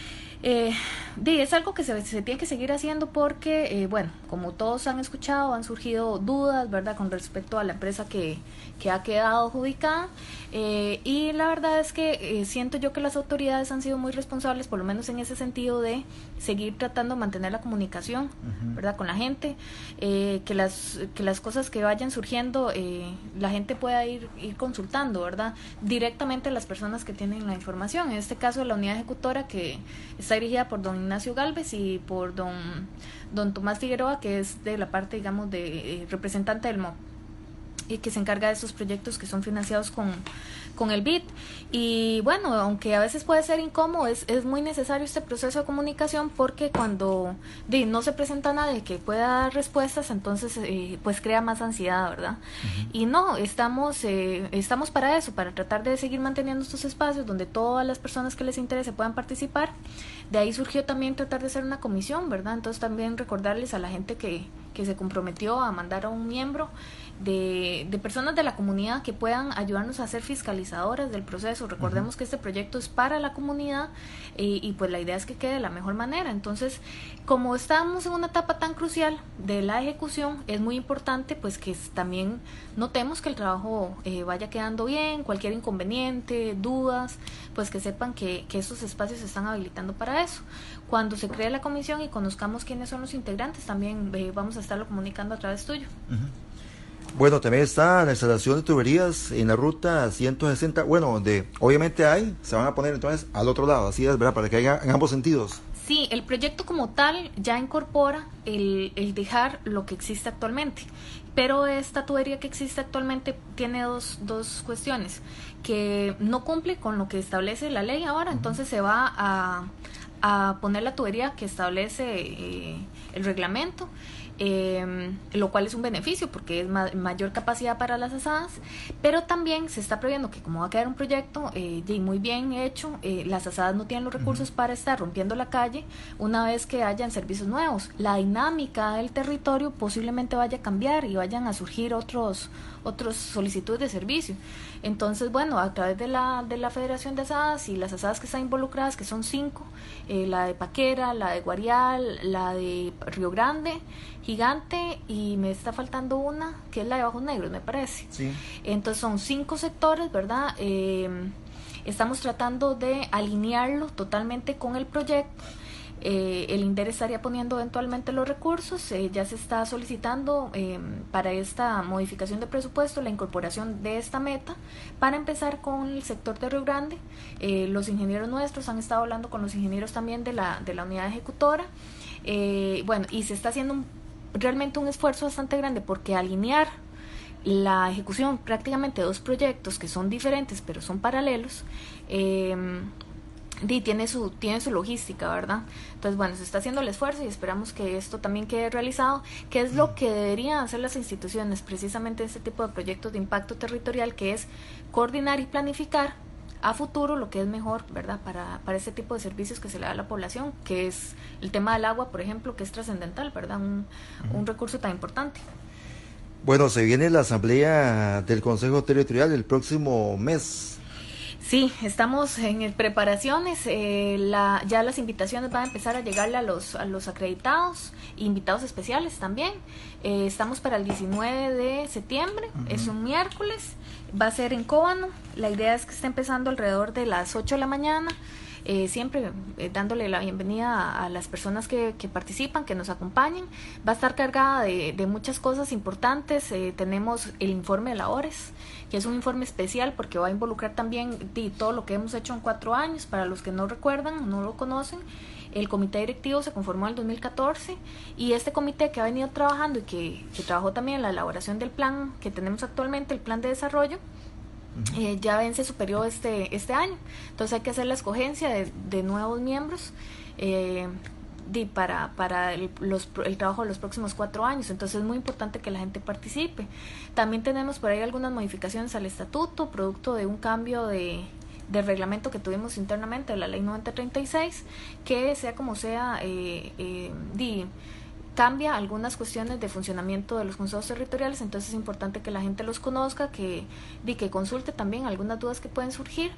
Eh, de, es algo que se, se tiene que seguir haciendo porque, eh, bueno, como todos han escuchado, han surgido dudas, ¿verdad?, con respecto a la empresa que, que ha quedado adjudicada, eh, y la verdad es que eh, siento yo que las autoridades han sido muy responsables, por lo menos en ese sentido de seguir tratando de mantener la comunicación, uh-huh. ¿verdad?, con la gente, eh, que las que las cosas que vayan surgiendo, eh, la gente pueda ir, ir consultando, ¿verdad?, directamente a las personas que tienen la información, en este caso la unidad ejecutora que está dirigida por don Ignacio Galvez y por don, don Tomás Figueroa, que es de la parte, digamos, de eh, representante del M O P, y que se encarga de estos proyectos que son financiados con, con el B I D. Y bueno, aunque a veces puede ser incómodo, es, es muy necesario este proceso de comunicación, porque cuando de, no se presenta nadie que pueda dar respuestas, entonces eh, pues crea más ansiedad, ¿verdad? Uh-huh. Y no, estamos, eh, estamos para eso, para tratar de seguir manteniendo estos espacios donde todas las personas que les interese puedan participar. De ahí surgió también tratar de hacer una comisión, ¿verdad? Entonces también recordarles a la gente que, que se comprometió a mandar a un miembro de, de personas de la comunidad que puedan ayudarnos a ser fiscalizadoras del proceso. Recordemos uh-huh. que este proyecto es para la comunidad y, y pues la idea es que quede de la mejor manera. Entonces, como estamos en una etapa tan crucial de la ejecución, es muy importante pues que también notemos que el trabajo eh, vaya quedando bien, cualquier inconveniente, dudas, pues que sepan que, que estos espacios se están habilitando para eso. Cuando se cree la comisión y conozcamos quiénes son los integrantes, también eh, vamos a estarlo comunicando a través tuyo. Uh-huh. Bueno, también está la instalación de tuberías en la ruta ciento sesenta, bueno, donde obviamente hay, se van a poner entonces al otro lado, así es, ¿verdad? Para que haya en ambos sentidos. Sí, el proyecto como tal ya incorpora el, el dejar lo que existe actualmente, pero esta tubería que existe actualmente tiene dos, dos cuestiones, que no cumple con lo que establece la ley ahora, uh-huh. entonces se va a, a poner la tubería que establece eh, el reglamento. eh, lo cual es un beneficio porque es ma mayor capacidad para las asadas, pero también se está previendo que como va a quedar un proyecto eh, muy bien hecho, eh, las asadas no tienen los recursos uh-huh. para estar rompiendo la calle una vez que hayan servicios nuevos. La dinámica del territorio posiblemente vaya a cambiar y vayan a surgir otros otros solicitudes de servicio. Entonces, bueno, a través de la, de la Federación de Asadas y las asadas que están involucradas, que son cinco, eh, la de Paquera, la de Guarial, la de Río Grande, Gigante, y me está faltando una, que es la de Bajos Negros, me parece. Sí. Entonces son cinco sectores, ¿verdad? Eh, estamos tratando de alinearlo totalmente con el proyecto. Eh, el INDER estaría poniendo eventualmente los recursos, eh, ya se está solicitando eh, para esta modificación de presupuesto la incorporación de esta meta para empezar con el sector de Río Grande. Eh, los ingenieros nuestros han estado hablando con los ingenieros también de la, de la unidad ejecutora, eh, bueno, y se está haciendo un, realmente un esfuerzo bastante grande porque alinear la ejecución prácticamente de dos proyectos que son diferentes pero son paralelos, eh, Y tiene su, tiene su logística, ¿verdad? Entonces, bueno, se está haciendo el esfuerzo y esperamos que esto también quede realizado, que es lo que deberían hacer las instituciones, precisamente este tipo de proyectos de impacto territorial, que es coordinar y planificar a futuro lo que es mejor, ¿verdad? Para, para este tipo de servicios que se le da a la población, que es el tema del agua, por ejemplo, que es trascendental, ¿verdad? Un, uh-huh. un recurso tan importante. Bueno, se viene la asamblea del Consejo Territorial el próximo mes. Sí, estamos en preparaciones, eh, la, ya las invitaciones van a empezar a llegarle a los, a los acreditados, invitados especiales también. Eh, estamos para el diecinueve de septiembre, uh-huh. es un miércoles, va a ser en Cóbano. La idea es que esté empezando alrededor de las ocho de la mañana. Eh, siempre eh, dándole la bienvenida a, a las personas que, que participan, que nos acompañen. Va a estar cargada de, de muchas cosas importantes. Eh, tenemos el informe de labores, que es un informe especial porque va a involucrar también de, todo lo que hemos hecho en cuatro años. Para los que no recuerdan, no lo conocen, el comité directivo se conformó en el dos mil catorce y este comité que ha venido trabajando y que, que trabajó también en la elaboración del plan que tenemos actualmente, el plan de desarrollo, Uh-huh. Eh, ya vence su periodo este, este año, entonces hay que hacer la escogencia de, de nuevos miembros eh, de, para, para el, los, el trabajo de los próximos cuatro años, entonces es muy importante que la gente participe. También tenemos por ahí algunas modificaciones al estatuto, producto de un cambio de, de reglamento que tuvimos internamente de la ley noventa treinta y seis, que sea como sea, eh, eh, de, cambia algunas cuestiones de funcionamiento de los consejos territoriales, entonces es importante que la gente los conozca, que, y que consulte también algunas dudas que pueden surgir,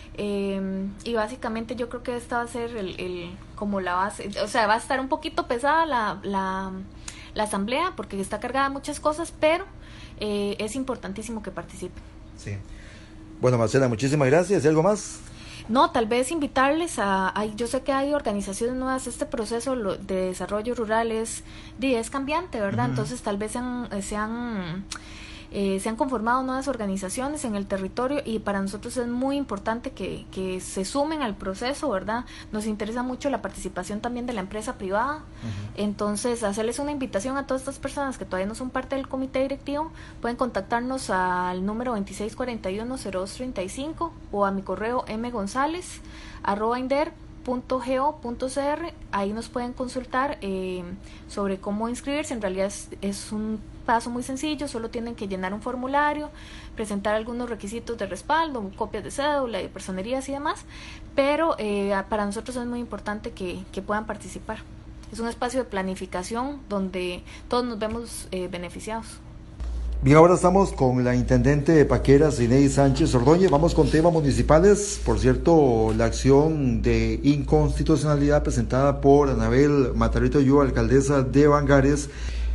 eh, y básicamente yo creo que esta va a ser el, el como la base, o sea, va a estar un poquito pesada la, la, la asamblea porque está cargada de muchas cosas, pero eh, es importantísimo que participen. Sí. Bueno, Marcela, muchísimas gracias. ¿Y algo más? No, tal vez invitarles a, a, yo sé que hay organizaciones nuevas, este proceso de desarrollo rural es, es cambiante, ¿verdad? Uh-huh. Entonces tal vez sean, sean, eh, se han conformado nuevas organizaciones en el territorio y para nosotros es muy importante que, que se sumen al proceso, ¿verdad? Nos interesa mucho la participación también de la empresa privada, uh-huh. Entonces hacerles una invitación a todas estas personas que todavía no son parte del comité directivo, pueden contactarnos al número veintiséis cuarenta y uno cero dos treinta y cinco o a mi correo mgonzalez arroba inder punto go punto cr. Ahí nos pueden consultar eh, sobre cómo inscribirse. En realidad es, es un paso muy sencillo, solo tienen que llenar un formulario, presentar algunos requisitos de respaldo, copias de cédula, de personerías y demás, pero eh, para nosotros es muy importante que, que puedan participar. Es un espacio de planificación donde todos nos vemos eh, beneficiados. Bien, ahora estamos con la intendente de Paqueras, Inés Sánchez Ordóñez. Vamos con temas municipales. Por cierto, la acción de inconstitucionalidad presentada por Anabel Matarrito Yu, alcaldesa de Bangares.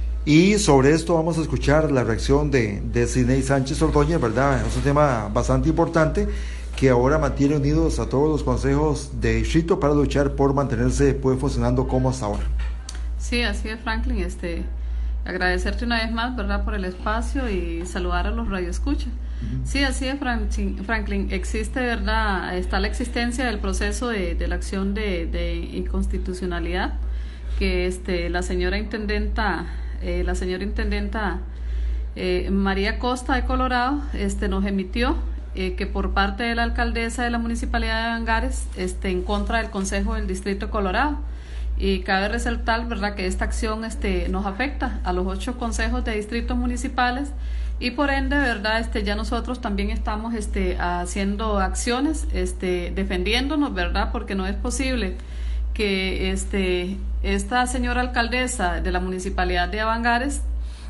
Y sobre esto vamos a escuchar la reacción de, de Inés Sánchez Ordóñez, ¿verdad? Es un tema bastante importante que ahora mantiene unidos a todos los consejos de distrito para luchar por mantenerse pues, funcionando como hasta ahora. Sí, así es, Franklin. Este... agradecerte una vez más, ¿verdad?, por el espacio y saludar a los radioescuchas. Uh-huh. Sí, así es, Franklin. Existe, ¿verdad?, está la existencia del proceso de, de la acción de, de inconstitucionalidad que este, la señora intendenta, eh, la señora intendenta eh, María Costa de Colorado este, nos emitió eh, que por parte de la alcaldesa de la Municipalidad de Bangares este, en contra del Consejo del Distrito de Colorado. y cabe resaltar, ¿verdad?, que esta acción este, nos afecta a los ocho consejos de distritos municipales y por ende, ¿verdad?, este, ya nosotros también estamos este, haciendo acciones, este, defendiéndonos, ¿verdad?, porque no es posible que este, esta señora alcaldesa de la municipalidad de Avangares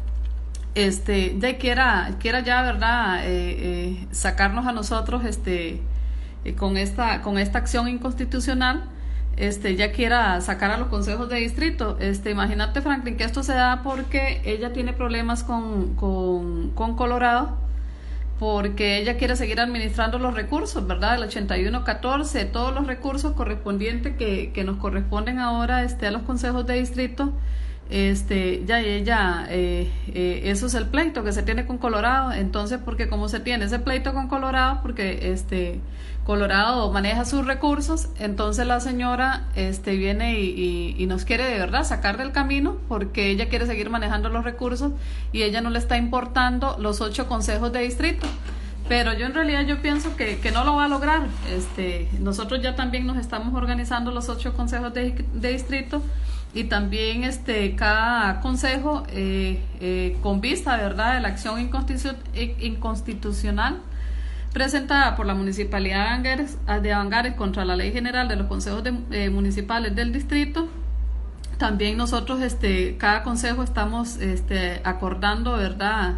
este, ya quiera, quiera ya, ¿verdad?, eh, eh, sacarnos a nosotros este, eh, con, esta, con esta acción inconstitucional. Este, ya quiera sacar a los consejos de distrito. Este, imagínate, Franklin, que esto se da porque ella tiene problemas con, con, con Colorado, porque ella quiere seguir administrando los recursos, ¿verdad? El ochenta y uno catorce, todos los recursos correspondientes que, que nos corresponden ahora este, a los consejos de distrito. Este, ya ella, eh, eh, eso es el pleito que se tiene con Colorado. Entonces, porque como se tiene ese pleito con Colorado, porque este Colorado maneja sus recursos, entonces la señora este viene y, y, y nos quiere de verdad sacar del camino, porque ella quiere seguir manejando los recursos y ella no le está importando los ocho consejos de distrito. Pero yo en realidad yo pienso que, que no lo va a lograr. Este, nosotros ya también nos estamos organizando los ocho consejos de, de distrito, y también este cada consejo eh, eh, con vista, ¿verdad?, de la acción inconstitu inconstitucional presentada por la Municipalidad de Avangares, de Avangares contra la Ley General de los Consejos de, eh, Municipales del Distrito. También nosotros, este cada consejo estamos este, acordando, ¿verdad?,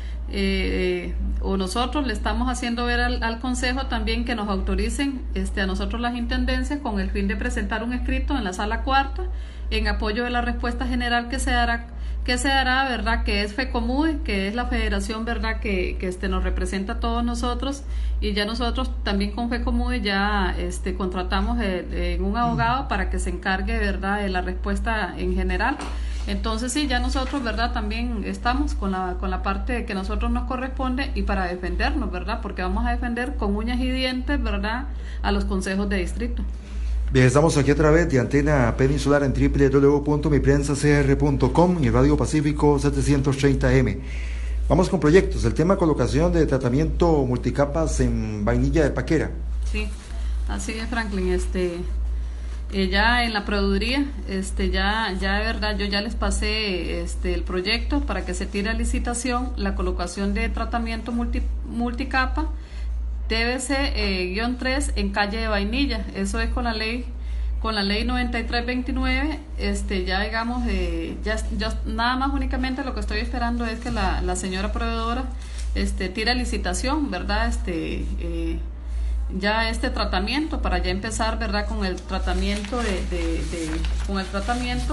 eh, o nosotros le estamos haciendo ver al, al consejo también que nos autoricen este, a nosotros las intendencias con el fin de presentar un escrito en la sala cuarta en apoyo de la respuesta general que se dará, que se dará, ¿verdad?, que es FECOMUDE, que es la federación, ¿verdad?, que, que este, nos representa a todos nosotros, y ya nosotros también con FECOMUDE ya este, contratamos eh, eh, un abogado para que se encargue, ¿verdad?, de la respuesta en general. Entonces sí, ya nosotros, ¿verdad?, también estamos con la, con la parte que a nosotros nos corresponde y para defendernos, ¿verdad?, porque vamos a defender con uñas y dientes, ¿verdad?, a los consejos de distrito. Bien, estamos aquí a través de Antena Peninsular en doble u doble u doble u punto mi prensa c r punto com y Radio Pacífico setecientos treinta M. Vamos con proyectos. El tema colocación de tratamiento multicapas en vainilla de Paquera. Sí, así es, Franklin. Este, eh, ya en la proveeduría, este, ya, ya de verdad, yo ya les pasé este, el proyecto para que se tire a licitación la colocación de tratamiento multi, multicapa T V C tres en calle de Vainilla. Eso es con la ley con la ley noventa y tres veintinueve. Este, ya digamos, eh, ya, ya nada más únicamente lo que estoy esperando es que la, la señora proveedora este, tire a licitación, ¿verdad? Este, eh, ya este tratamiento para ya empezar, ¿verdad?, con el tratamiento de, de, de con el tratamiento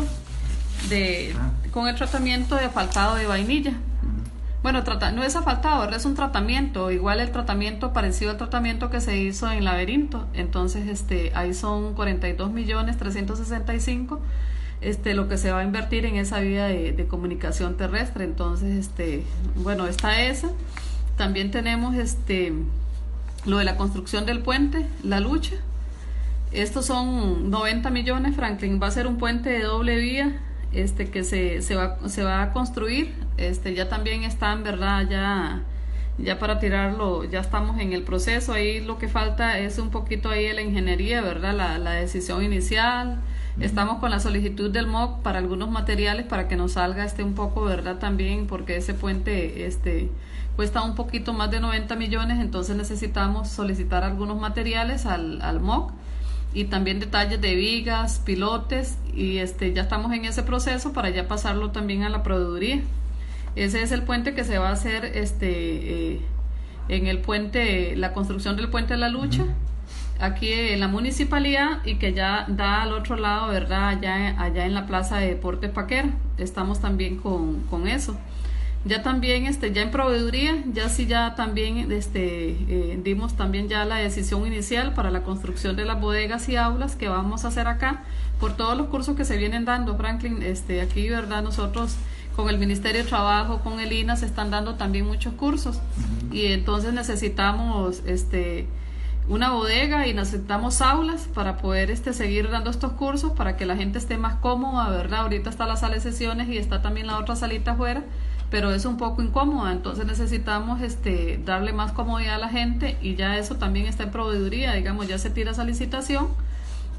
de con el tratamiento de afaltado de vainilla. Bueno, trata, no es afaltado, es un tratamiento, igual el tratamiento parecido al tratamiento que se hizo en Laberinto. Entonces, este, ahí son cuarenta y dos millones trescientos sesenta y cinco, este, lo que se va a invertir en esa vía de, de comunicación terrestre. Entonces, este, bueno, está esa. También tenemos este, lo de la construcción del puente, La Lucha. Estos son noventa millones, Franklin. Va a ser un puente de doble vía. Este que se, se va se va a construir, este ya también están, ¿verdad?, ya ya para tirarlo, ya estamos en el proceso. Ahí lo que falta es un poquito ahí de la ingeniería, ¿verdad?, la, la decisión inicial. Uh-huh. Estamos con la solicitud del M O C para algunos materiales para que nos salga este un poco, ¿verdad?, también, porque ese puente este cuesta un poquito más de noventa millones, entonces necesitamos solicitar algunos materiales al, al M O C. Y también detalles de vigas, pilotes, y este ya estamos en ese proceso para ya pasarlo también a la proveeduría. Ese es el puente que se va a hacer este eh, en el puente, la construcción del puente de La Lucha, aquí en la municipalidad, y que ya da al otro lado, ¿verdad?, allá, allá en la plaza de Deportes Paquera. Estamos también con, con eso. Ya también, este, ya en proveeduría, ya sí ya también este, eh, dimos también ya la decisión inicial para la construcción de las bodegas y aulas que vamos a hacer acá, por todos los cursos que se vienen dando, Franklin. Este, aquí, ¿verdad?, nosotros con el Ministerio de Trabajo, con el I N A, se están dando también muchos cursos, uh-huh. Y entonces necesitamos este, una bodega y necesitamos aulas para poder este, seguir dando estos cursos, para que la gente esté más cómoda, ¿verdad? Ahorita está la sala de sesiones y está también la otra salita afuera, pero es un poco incómoda, entonces necesitamos este darle más comodidad a la gente, y ya eso también está en proveeduría, digamos, ya se tira esa licitación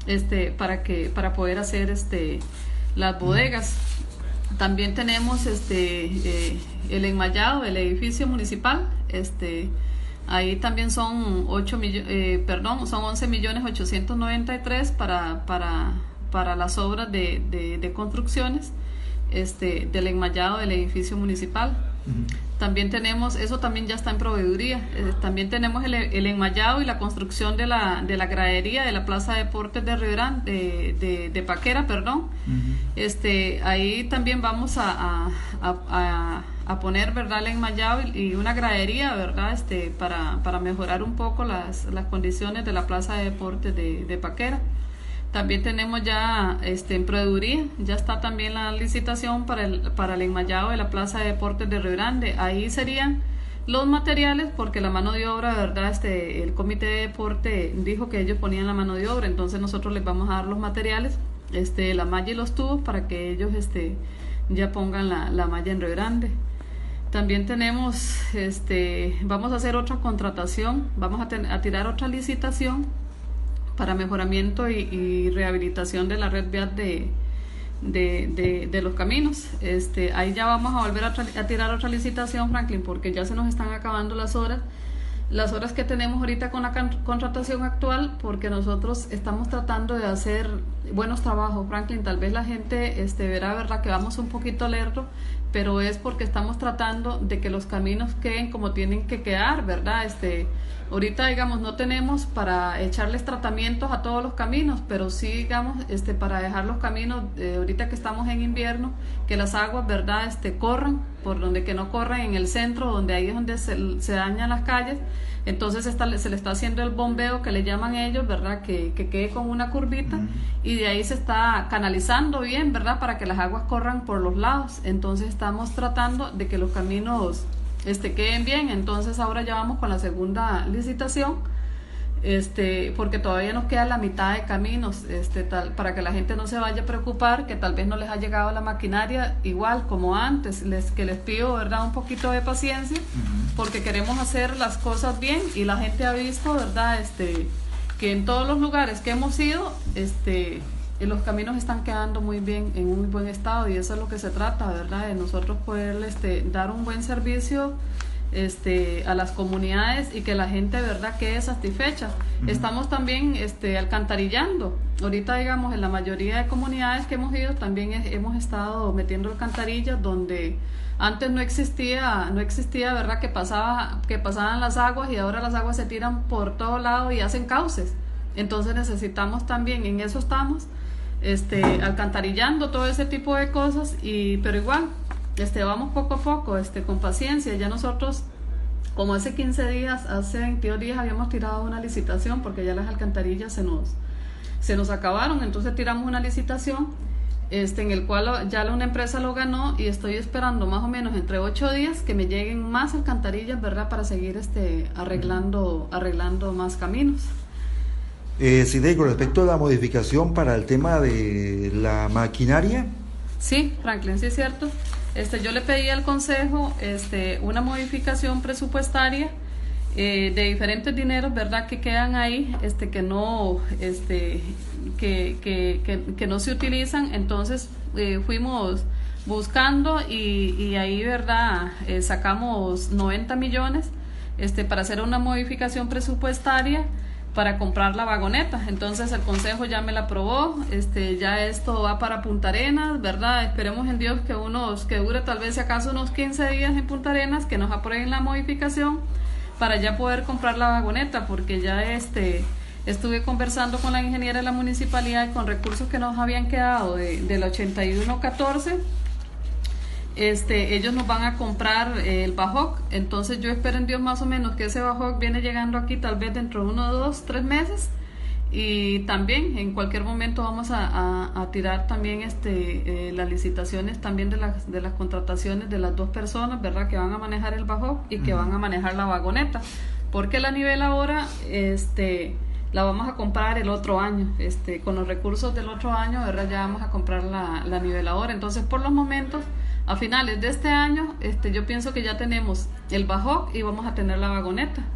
este, para, que, para poder hacer este, las bodegas. También tenemos este, eh, el enmayado, el edificio municipal, este, ahí también son ocho millones, eh, perdón, son once millones ochocientos noventa y tres para, para, para las obras de, de, de construcciones este, del enmayado del edificio municipal. Uh-huh. También tenemos, eso también ya está en proveeduría, eh, también tenemos el, el enmayado y la construcción de la, de la gradería de la Plaza de Deportes de Río Grande, de, de, de Paquera, perdón. Uh-huh. este, ahí también vamos a, a, a, a poner, ¿verdad?, el enmayado y, y una gradería, ¿verdad?, este, para, para mejorar un poco las, las condiciones de la Plaza de Deportes de, de Paquera. También tenemos ya este, en proveeduría, ya está también la licitación para el, para el enmayado de la Plaza de Deportes de Río Grande. Ahí serían los materiales, porque la mano de obra, ¿verdad?, este, el comité de deporte dijo que ellos ponían la mano de obra, entonces nosotros les vamos a dar los materiales, este, la malla y los tubos, para que ellos este, ya pongan la, la malla en Río Grande. También tenemos, este, vamos a hacer otra contratación, vamos a, ten, a tirar otra licitación para mejoramiento y, y rehabilitación de la red vial de, de, de, de los caminos. Este, ahí ya vamos a volver a, a tirar otra licitación, Franklin, porque ya se nos están acabando las horas, las horas que tenemos ahorita con la contratación actual, porque nosotros estamos tratando de hacer buenos trabajos, Franklin. Tal vez la gente este, verá, ¿verdad?, que vamos un poquito lento, pero es porque estamos tratando de que los caminos queden como tienen que quedar, ¿verdad? Este, ahorita, digamos, no tenemos para echarles tratamientos a todos los caminos, pero sí, digamos, este, para dejar los caminos, eh, ahorita que estamos en invierno, que las aguas, ¿verdad?, este, corran, por donde que no corran en el centro, donde ahí es donde se, se dañan las calles. Entonces está, se le está haciendo el bombeo, que le llaman ellos, ¿verdad?, que, que quede con una curvita, uh-huh. y de ahí se está canalizando bien, ¿verdad?, para que las aguas corran por los lados. Entonces estamos tratando de que los caminos este, queden bien. Entonces ahora ya vamos con la segunda licitación, este, porque todavía nos queda la mitad de caminos, este, tal, para que la gente no se vaya a preocupar, que tal vez no les ha llegado la maquinaria igual como antes, les, que les pido, ¿verdad?, un poquito de paciencia, uh-huh. porque queremos hacer las cosas bien, y la gente ha visto, ¿verdad?, este, que en todos los lugares que hemos ido, este, los caminos están quedando muy bien, en un muy buen estado, y eso es lo que se trata, ¿verdad?, de nosotros poder este, dar un buen servicio este, a las comunidades, y que la gente, ¿verdad?, quede satisfecha. Uh-huh. Estamos también este, alcantarillando. Ahorita, digamos, en la mayoría de comunidades que hemos ido, también es, hemos estado metiendo alcantarillas donde antes no existía, no existía, ¿verdad?, que pasaba, que pasaban las aguas, y ahora las aguas se tiran por todo lado y hacen cauces. Entonces necesitamos también, en eso estamos, este, alcantarillando todo ese tipo de cosas, y pero igual, este, vamos poco a poco, este, con paciencia. Ya nosotros, como hace quince días, hace veintidós días habíamos tirado una licitación, porque ya las alcantarillas se nos, se nos acabaron, entonces tiramos una licitación, este, en el cual ya una empresa lo ganó, y estoy esperando más o menos entre ocho días que me lleguen más alcantarillas, ¿verdad?, para seguir este, arreglando, arreglando más caminos. Eh, Sidney, con respecto a la modificación para el tema de la maquinaria. Sí, Franklin, sí es cierto. Este, yo le pedí al Consejo este, una modificación presupuestaria eh, de diferentes dineros, ¿verdad?, que quedan ahí, este, que no, este, que, que, que, que no se utilizan. Entonces eh, fuimos buscando y, y ahí, ¿verdad?, eh, sacamos noventa millones este, para hacer una modificación presupuestaria para comprar la vagoneta. Entonces el Consejo ya me la aprobó, este, ya esto va para Punta Arenas, ¿verdad? Esperemos en Dios que unos, que dure tal vez si acaso unos quince días en Punta Arenas, que nos aprueben la modificación para ya poder comprar la vagoneta, porque ya este, estuve conversando con la ingeniera de la municipalidad, y con recursos que nos habían quedado de, del ochenta y uno catorce, Este, ellos nos van a comprar eh, el Bajoc. Entonces yo espero en Dios más o menos que ese Bajoc viene llegando aquí tal vez dentro de uno, dos, tres meses, y también en cualquier momento vamos a, a, a tirar también este, eh, las licitaciones también de las, de las contrataciones de las dos personas, ¿verdad?, que van a manejar el Bajoc y que van a manejar la vagoneta, porque la niveladora este, la vamos a comprar el otro año, este, con los recursos del otro año, ¿verdad?, ya vamos a comprar la, la niveladora. Entonces por los momentos, a finales de este año, este, yo pienso que ya tenemos el Bajoc y vamos a tener la vagoneta.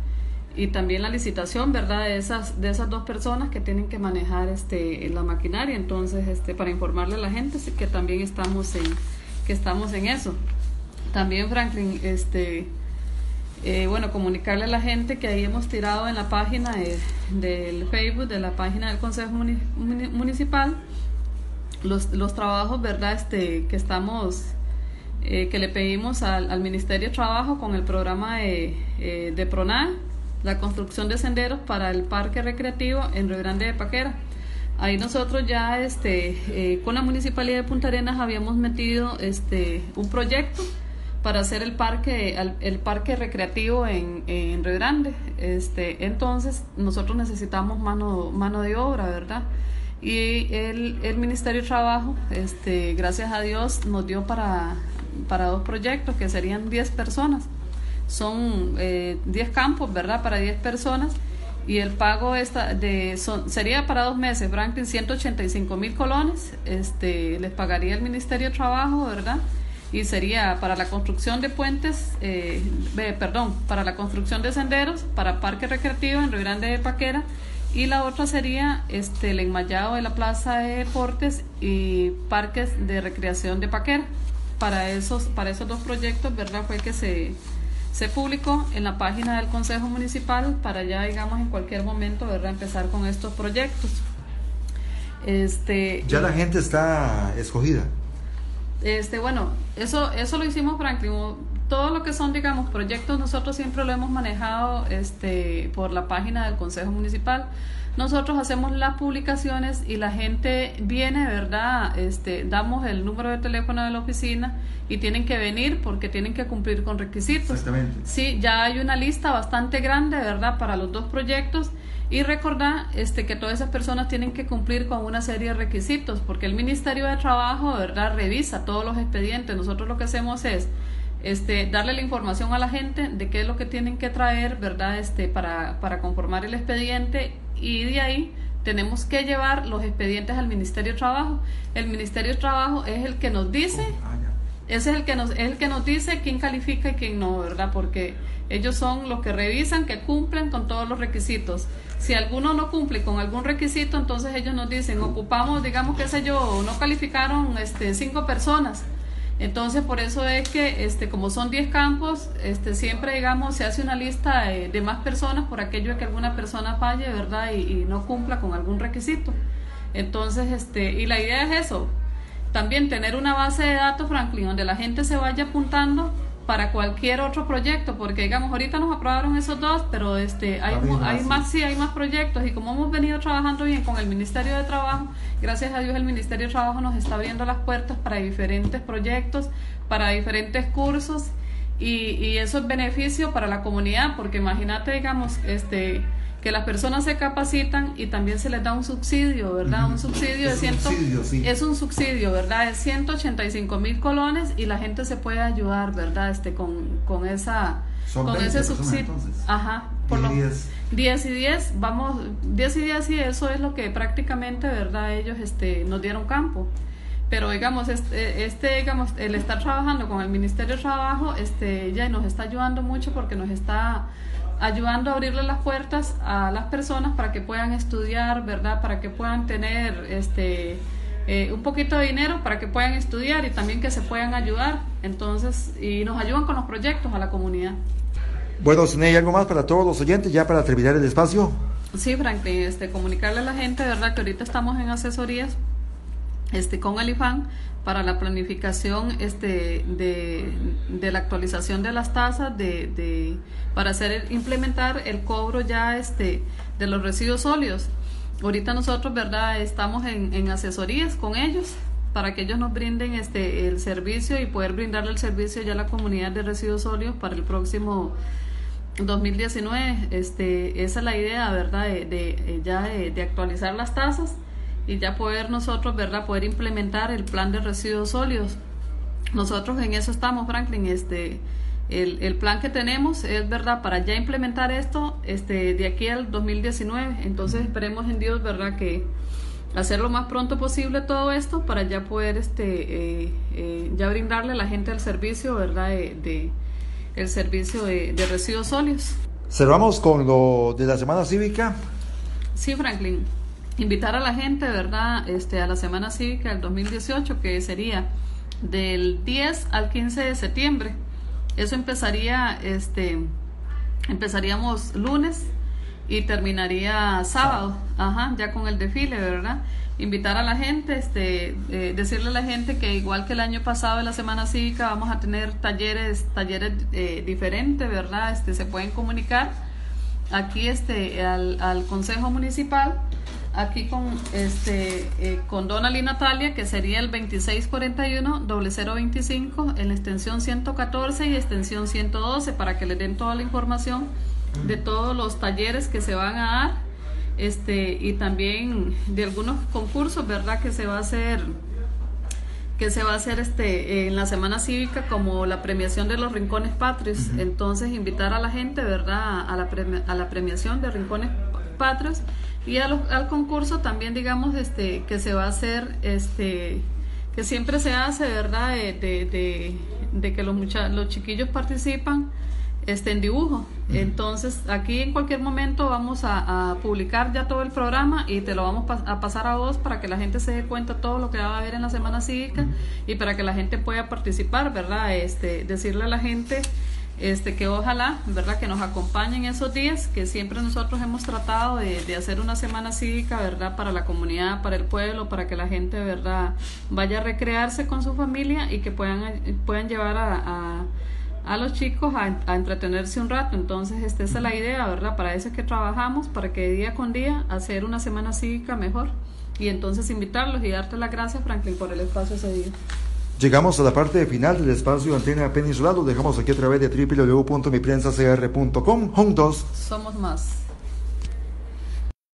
y también la licitación, ¿verdad? De esas, de esas dos personas que tienen que manejar este, la maquinaria. Entonces, este, para informarle a la gente que también estamos en, que estamos en eso. También, Franklin, este, eh, bueno, comunicarle a la gente que ahí hemos tirado en la página de, del Facebook, de la página del Consejo Muni, Municipal, los, los trabajos, ¿verdad? Este, que estamos... Eh, que le pedimos al, al Ministerio de Trabajo con el programa de, eh, de PRONAE, la construcción de senderos para el parque recreativo en Río Grande de Paquera. Ahí nosotros ya este, eh, con la Municipalidad de Punta Arenas habíamos metido este, un proyecto para hacer el parque, el, el parque recreativo en, en Río Grande. Este, entonces nosotros necesitamos mano, mano de obra, ¿verdad? Y el, el Ministerio de Trabajo, este, gracias a Dios, nos dio para... para dos proyectos que serían diez personas. Son eh, diez campos, ¿verdad? Para diez personas, y el pago esta de son, sería para dos meses, Franklin, ciento ochenta y cinco mil colones, este, les pagaría el Ministerio de Trabajo, ¿verdad? Y sería para la construcción de puentes, eh, eh, perdón, para la construcción de senderos, para parque recreativo en Río Grande de Paquera, y la otra sería este, el enmayado de la Plaza de Deportes y parques de recreación de Paquera. Para esos, para esos dos proyectos, ¿verdad? Fue que se, se publicó en la página del Consejo Municipal para ya, digamos, en cualquier momento, ¿verdad? Empezar con estos proyectos. Este, ya la gente está escogida. Este, bueno, eso, eso lo hicimos, Franklin. Todo lo que son, digamos, proyectos, nosotros siempre lo hemos manejado este, por la página del Consejo Municipal. Nosotros hacemos las publicaciones y la gente viene, ¿verdad? Este, damos el número de teléfono de la oficina y tienen que venir porque tienen que cumplir con requisitos. Exactamente. Sí, ya hay una lista bastante grande, ¿verdad? Para los dos proyectos, y recordar este, que todas esas personas tienen que cumplir con una serie de requisitos porque el Ministerio de Trabajo, ¿verdad? Revisa todos los expedientes. Nosotros lo que hacemos es Este, darle la información a la gente de qué es lo que tienen que traer, ¿verdad? Este, para, para conformar el expediente, y de ahí tenemos que llevar los expedientes al Ministerio de Trabajo. El Ministerio de Trabajo es el que nos dice, ese es el que nos, es el que nos dice quién califica y quién no, ¿verdad? Porque ellos son los que revisan que cumplen con todos los requisitos. Si alguno no cumple con algún requisito, entonces ellos nos dicen, ocupamos, digamos, qué sé yo, no calificaron este, cinco personas. Entonces, por eso es que, este, como son diez campos, este, siempre, digamos, se hace una lista de, de más personas por aquello de que alguna persona falle, ¿verdad? Y, y no cumpla con algún requisito. Entonces, este, y la idea es eso, también tener una base de datos, Franklin, donde la gente se vaya apuntando para cualquier otro proyecto, porque, digamos, ahorita nos aprobaron esos dos, pero este, hay, hay más, sí, hay más proyectos, y como hemos venido trabajando bien con el Ministerio de Trabajo, gracias a Dios el Ministerio de Trabajo nos está abriendo las puertas para diferentes proyectos, para diferentes cursos, y, y eso es beneficio para la comunidad, porque imagínate, digamos, este, que las personas se capacitan y también se les da un subsidio, ¿verdad? Uh-huh. Un subsidio es de un ciento, subsidio, sí. Es un subsidio, ¿verdad? Es ciento ochenta y cinco mil colones, y la gente se puede ayudar, ¿verdad? Este, con, con esa, Son con ese subsidio. Ajá. Por lo, diez y diez, vamos, diez y diez, y eso es lo que prácticamente, ¿verdad? Ellos, este, nos dieron campo. Pero, digamos, este, este, digamos, el estar trabajando con el Ministerio de Trabajo, este, ya nos está ayudando mucho porque nos está ayudando a abrirle las puertas a las personas para que puedan estudiar, ¿verdad? Para que puedan tener este eh, un poquito de dinero para que puedan estudiar y también que se puedan ayudar. Entonces, y nos ayudan con los proyectos a la comunidad. Bueno, Zeney, ¿algo más para todos los oyentes ya para terminar el espacio? Sí, Franklin, este, comunicarle a la gente, ¿verdad? Que ahorita estamos en asesorías este, con el I F A N para la planificación este, de, de la actualización de las tasas de, de para hacer implementar el cobro ya este de los residuos sólidos. Ahorita nosotros, ¿verdad? Estamos en, en asesorías con ellos para que ellos nos brinden este el servicio y poder brindarle el servicio ya a la comunidad de residuos sólidos para el próximo dos mil diecinueve. Este, esa es la idea, ¿verdad? De, de ya de, de actualizar las tasas y ya poder nosotros, ¿verdad? Poder implementar el plan de residuos sólidos. Nosotros en eso estamos, Franklin. Este, el, el plan que tenemos es, ¿verdad? Para ya implementar esto este, de aquí al dos mil diecinueve. Entonces esperemos en Dios, ¿verdad? Que hacer lo más pronto posible todo esto para ya poder este, eh, eh, ya brindarle a la gente el servicio, ¿verdad? De, de, el servicio de, de residuos sólidos. Cerramos con lo de la Semana Cívica. Sí, Franklin, invitar a la gente, ¿verdad?, este, a la Semana Cívica del dos mil dieciocho, que sería del diez al quince de septiembre. Eso empezaría, este, empezaríamos lunes y terminaría sábado, ajá, ya con el desfile, ¿verdad? Invitar a la gente, este, eh, decirle a la gente que igual que el año pasado en la Semana Cívica vamos a tener talleres, talleres eh, diferentes, ¿verdad? Este, se pueden comunicar aquí, este, al, al Consejo Municipal, aquí con, este, eh, con Donald y Natalia, que sería el veintiséis cuarenta y uno cero cero veinticinco en la extensión ciento catorce y extensión ciento doce, para que les den toda la información de todos los talleres que se van a dar, este, y también de algunos concursos, ¿verdad?, que se va a hacer que se va a hacer este en la Semana Cívica, como la premiación de los Rincones Patrios. Uh-huh. Entonces, invitar a la gente, ¿verdad?, a la, premi- a la premiación de Rincones Patrios, y a los, al concurso también, digamos, este que se va a hacer, este que siempre se hace, ¿verdad?, de, de, de, de que los, mucha- los chiquillos participan este en dibujo. Entonces, aquí en cualquier momento vamos a, a publicar ya todo el programa y te lo vamos pa- a pasar a vos, para que la gente se dé cuenta todo lo que va a haber en la Semana Cívica y para que la gente pueda participar, ¿verdad? Este, decirle a la gente este que ojalá, ¿verdad?, que nos acompañen esos días, que siempre nosotros hemos tratado de, de hacer una Semana Cívica, ¿verdad?, para la comunidad, para el pueblo, para que la gente, ¿verdad?, vaya a recrearse con su familia y que puedan, puedan llevar a, a a los chicos a, a entretenerse un rato. Entonces, esta esa es la idea, ¿verdad? Para eso es que trabajamos, para que día con día hacer una Semana Cívica mejor. Y entonces invitarlos y darte las gracias, Franklin, por el espacio ese día. Llegamos a la parte final del espacio Antena Peninsular. Lo dejamos aquí a través de doble u doble u doble u punto mi prensa c r punto com. Juntos somos más.